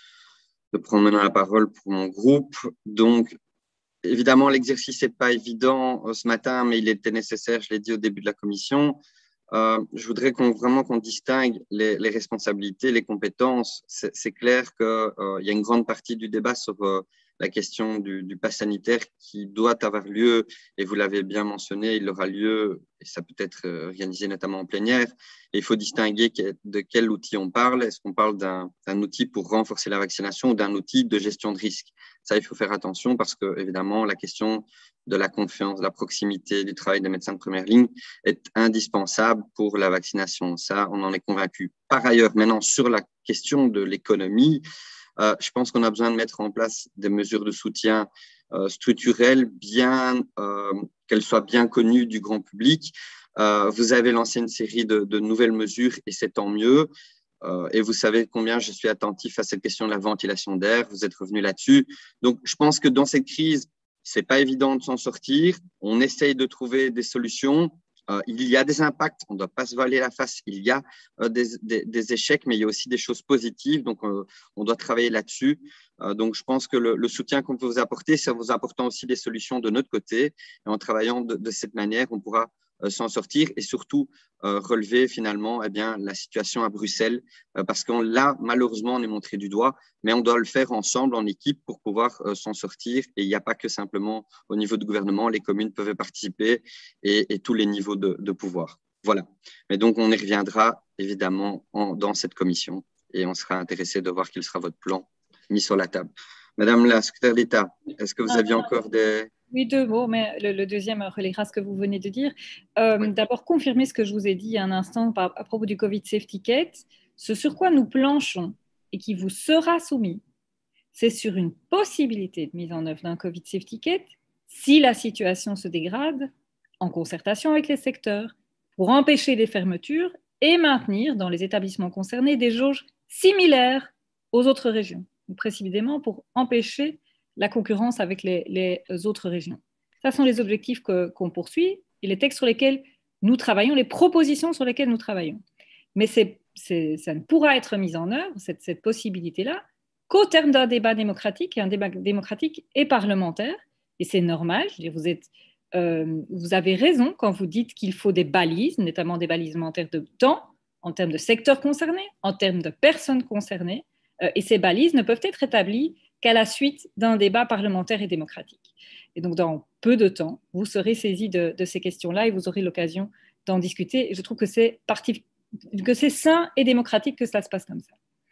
de prendre maintenant la parole pour mon groupe. Donc, évidemment, l'exercice n'est pas évident ce matin, mais il était nécessaire, je l'ai dit au début de la commission. Euh, je voudrais qu'on, vraiment qu'on distingue les, les responsabilités, les compétences. C'est, c'est clair qu'il euh, y a une grande partie du débat sur euh, la question du, du pass sanitaire qui doit avoir lieu, et vous l'avez bien mentionné, il aura lieu, et ça peut être organisé notamment en plénière. Et il faut distinguer de quel outil on parle. Est-ce qu'on parle d'un, d'un outil pour renforcer la vaccination ou d'un outil de gestion de risque? Ça, il faut faire attention parce que, évidemment, la question de la confiance, de la proximité du travail des médecins de première ligne est indispensable pour la vaccination. Ça, on en est convaincu. Par ailleurs, maintenant, sur la question de l'économie, euh, je pense qu'on a besoin de mettre en place des mesures de soutien euh, structurelles, bien, euh, qu'elles soient bien connues du grand public. Euh, vous avez lancé une série de, de nouvelles mesures et c'est tant mieux. Euh, et vous savez combien je suis attentif à cette question de la ventilation d'air. Vous êtes revenu là-dessus. Donc, je pense que dans cette crise, c'est pas évident de s'en sortir. On essaye de trouver des solutions. Euh, il y a des impacts. On ne doit pas se voiler la face. Il y a euh, des, des, des échecs, mais il y a aussi des choses positives. Donc, euh, on doit travailler là-dessus. Euh, donc, je pense que le, le soutien qu'on peut vous apporter, c'est en vous apportant aussi des solutions de notre côté. Et en travaillant de, de cette manière, on pourra euh, s'en sortir et surtout euh, relever finalement eh bien, la situation à Bruxelles. Euh, parce qu'on là, malheureusement, on est montré du doigt, mais on doit le faire ensemble, en équipe, pour pouvoir euh, s'en sortir. Et il n'y a pas que simplement au niveau du gouvernement, les communes peuvent participer et, et tous les niveaux de, de pouvoir. Voilà. Mais donc, on y reviendra évidemment en, dans cette commission et on sera intéressé de voir quel sera votre plan mis sur la table. Madame la secrétaire d'État, est-ce que vous aviez encore des… Oui, deux mots, mais le, le deuxième relayera ce que vous venez de dire. Euh, oui. D'abord, confirmer ce que je vous ai dit il y a un instant par, à propos du Covid Safety Kit. Ce sur quoi nous planchons et qui vous sera soumis, c'est sur une possibilité de mise en œuvre d'un Covid Safety Kit si la situation se dégrade, en concertation avec les secteurs, pour empêcher les fermetures et maintenir dans les établissements concernés des jauges similaires aux autres régions, ou précisément pour empêcher la concurrence avec les, les autres régions. Ce sont les objectifs que, qu'on poursuit et les textes sur lesquels nous travaillons, les propositions sur lesquelles nous travaillons. Mais c'est, c'est, ça ne pourra être mis en œuvre, cette, cette possibilité-là, qu'au terme d'un débat démocratique, et un débat démocratique et parlementaire. Et c'est normal, je veux dire, vous, êtes, euh, vous avez raison quand vous dites qu'il faut des balises, notamment des balises en termes de temps, en termes de secteurs concernés, en termes de personnes concernées. Euh, et ces balises ne peuvent être établies qu'à la suite d'un débat parlementaire et démocratique. Et donc, dans peu de temps, vous serez saisis de, de ces questions-là et vous aurez l'occasion d'en discuter. Et je trouve que c'est, parti, que c'est sain et démocratique que ça se passe comme ça.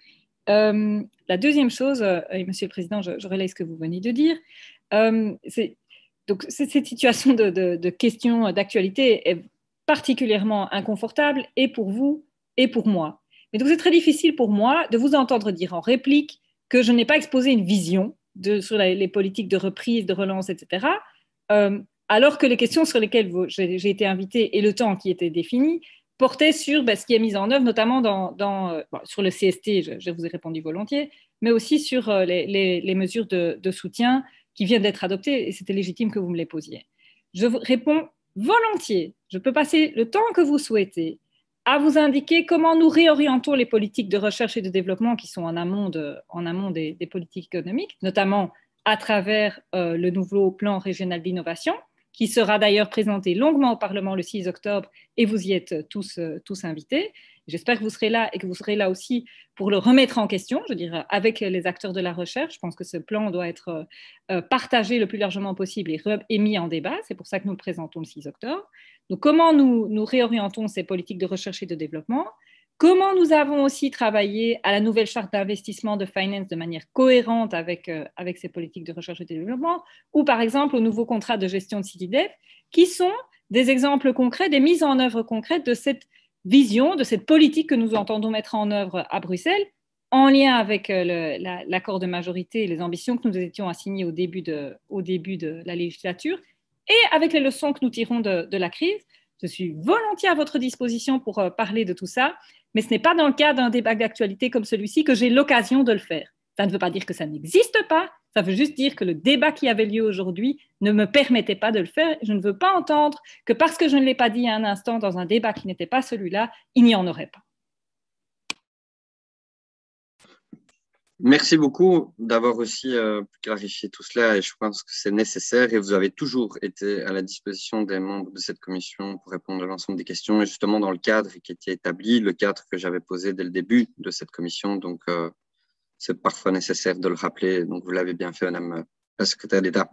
Euh, la deuxième chose, euh, et Monsieur le Président, je, je relaye ce que vous venez de dire, euh, c'est, donc, c'est, cette situation de, de, de questions d'actualité est particulièrement inconfortable et pour vous et pour moi. Mais donc, c'est très difficile pour moi de vous entendre dire en réplique que je n'ai pas exposé une vision de, sur la, les politiques de reprise, de relance, et cetera, euh, alors que les questions sur lesquelles vous, j'ai, j'ai été invitée et le temps qui était défini portaient sur ben, ce qui est mis en œuvre, notamment dans, dans, euh, bon, sur le C S T, je, je vous ai répondu volontiers, mais aussi sur euh, les, les, les mesures de, de soutien qui viennent d'être adoptées, et c'était légitime que vous me les posiez. Je vous réponds volontiers, je peux passer le temps que vous souhaitez à vous indiquer comment nous réorientons les politiques de recherche et de développement qui sont en amont, de, en amont des, des politiques économiques, notamment à travers euh, le nouveau plan régional d'innovation, qui sera d'ailleurs présenté longuement au Parlement le six octobre, et vous y êtes tous, euh, tous invités. J'espère que vous serez là et que vous serez là aussi pour le remettre en question, je dirais, avec les acteurs de la recherche. Je pense que ce plan doit être euh, partagé le plus largement possible et, re- et mis en débat. C'est pour ça que nous le présentons le six octobre. Donc, comment nous, nous réorientons ces politiques de recherche et de développement? Comment nous avons aussi travaillé à la nouvelle charte d'investissement de finance de manière cohérente avec, euh, avec ces politiques de recherche et de développement, ou par exemple au nouveau contrat de gestion de CityDev, qui sont des exemples concrets, des mises en œuvre concrètes de cette vision, de cette politique que nous entendons mettre en œuvre à Bruxelles, en lien avec le, la, l'accord de majorité et les ambitions que nous étions assignées au début de, au début de la législature, et avec les leçons que nous tirons de, de la crise. Je suis volontiers à votre disposition pour euh, parler de tout ça, mais ce n'est pas dans le cadre d'un débat d'actualité comme celui-ci que j'ai l'occasion de le faire. Ça ne veut pas dire que ça n'existe pas, ça veut juste dire que le débat qui avait lieu aujourd'hui ne me permettait pas de le faire. Je ne veux pas entendre que parce que je ne l'ai pas dit il y a un instant dans un débat qui n'était pas celui-là, il n'y en aurait pas. Merci beaucoup d'avoir aussi euh, clarifié tout cela et je pense que c'est nécessaire et vous avez toujours été à la disposition des membres de cette commission pour répondre à l'ensemble des questions et justement dans le cadre qui était établi, le cadre que j'avais posé dès le début de cette commission. Donc, euh, c'est parfois nécessaire de le rappeler. Donc, vous l'avez bien fait, Madame la secrétaire d'État.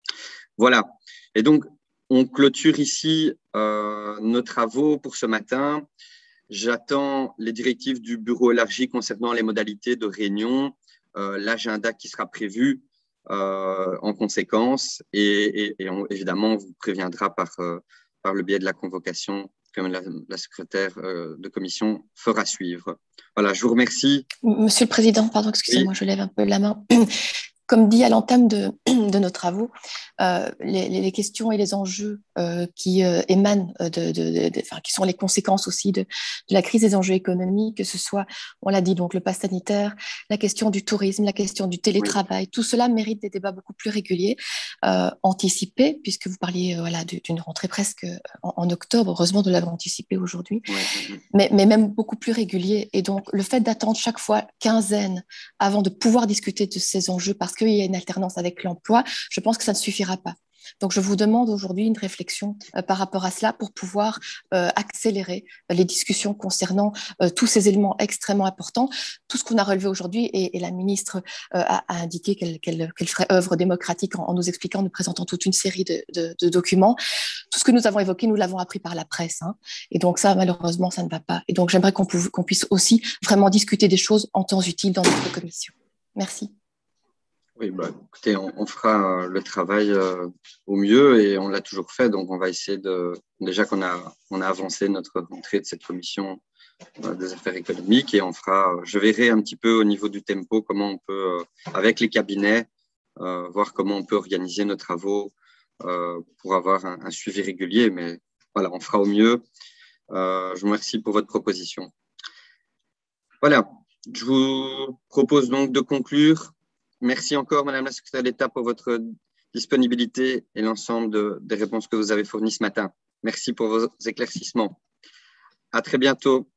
Voilà. Et donc, on clôture ici euh, nos travaux pour ce matin. J'attends les directives du bureau élargi concernant les modalités de réunion, euh, l'agenda qui sera prévu euh, en conséquence et, et, et on, évidemment, on vous préviendra par, euh, par le biais de la convocation que la, la secrétaire euh, de commission fera suivre. Voilà, je vous remercie. Monsieur le Président, pardon, excusez-moi, oui. Je lève un peu la main. Comme dit à l'entame de, de nos travaux, euh, les, les questions et les enjeux euh, qui euh, émanent, de, de, de, de, enfin, qui sont les conséquences aussi de, de la crise des enjeux économiques, que ce soit, on l'a dit, donc le pass sanitaire, la question du tourisme, la question du télétravail, oui. Tout cela mérite des débats beaucoup plus réguliers, euh, anticipés, puisque vous parliez euh, voilà, d'une rentrée presque en, en octobre, heureusement de l'avoir anticipé aujourd'hui, oui. mais, mais même beaucoup plus réguliers. Et donc, le fait d'attendre chaque fois quinzaine avant de pouvoir discuter de ces enjeux, parce que qu'il y a une alternance avec l'emploi, je pense que ça ne suffira pas. Donc, je vous demande aujourd'hui une réflexion euh, par rapport à cela pour pouvoir euh, accélérer les discussions concernant euh, tous ces éléments extrêmement importants. Tout ce qu'on a relevé aujourd'hui et, et la ministre euh, a, a indiqué qu'elle qu'elle, qu'elle ferait œuvre démocratique en, en nous expliquant, nous présentant toute une série de, de, de documents. Tout ce que nous avons évoqué, nous l'avons appris par la presse. Hein. Et donc ça, malheureusement, ça ne va pas. Et donc, j'aimerais qu'on, pou- qu'on puisse aussi vraiment discuter des choses en temps utile dans notre commission. Merci. Oui, bah, écoutez, on, on fera le travail euh, au mieux et on l'a toujours fait. Donc, on va essayer de… Déjà qu'on a, on a avancé notre rentrée de cette commission euh, des affaires économiques et on fera… Je verrai un petit peu au niveau du tempo comment on peut, euh, avec les cabinets, euh, voir comment on peut organiser nos travaux euh, pour avoir un, un suivi régulier. Mais voilà, on fera au mieux. Euh, je vous remercie pour votre proposition. Voilà, je vous propose donc de conclure. Merci encore, Madame la secrétaire d'État, pour votre disponibilité et l'ensemble de, des réponses que vous avez fournies ce matin. Merci pour vos éclaircissements. À très bientôt.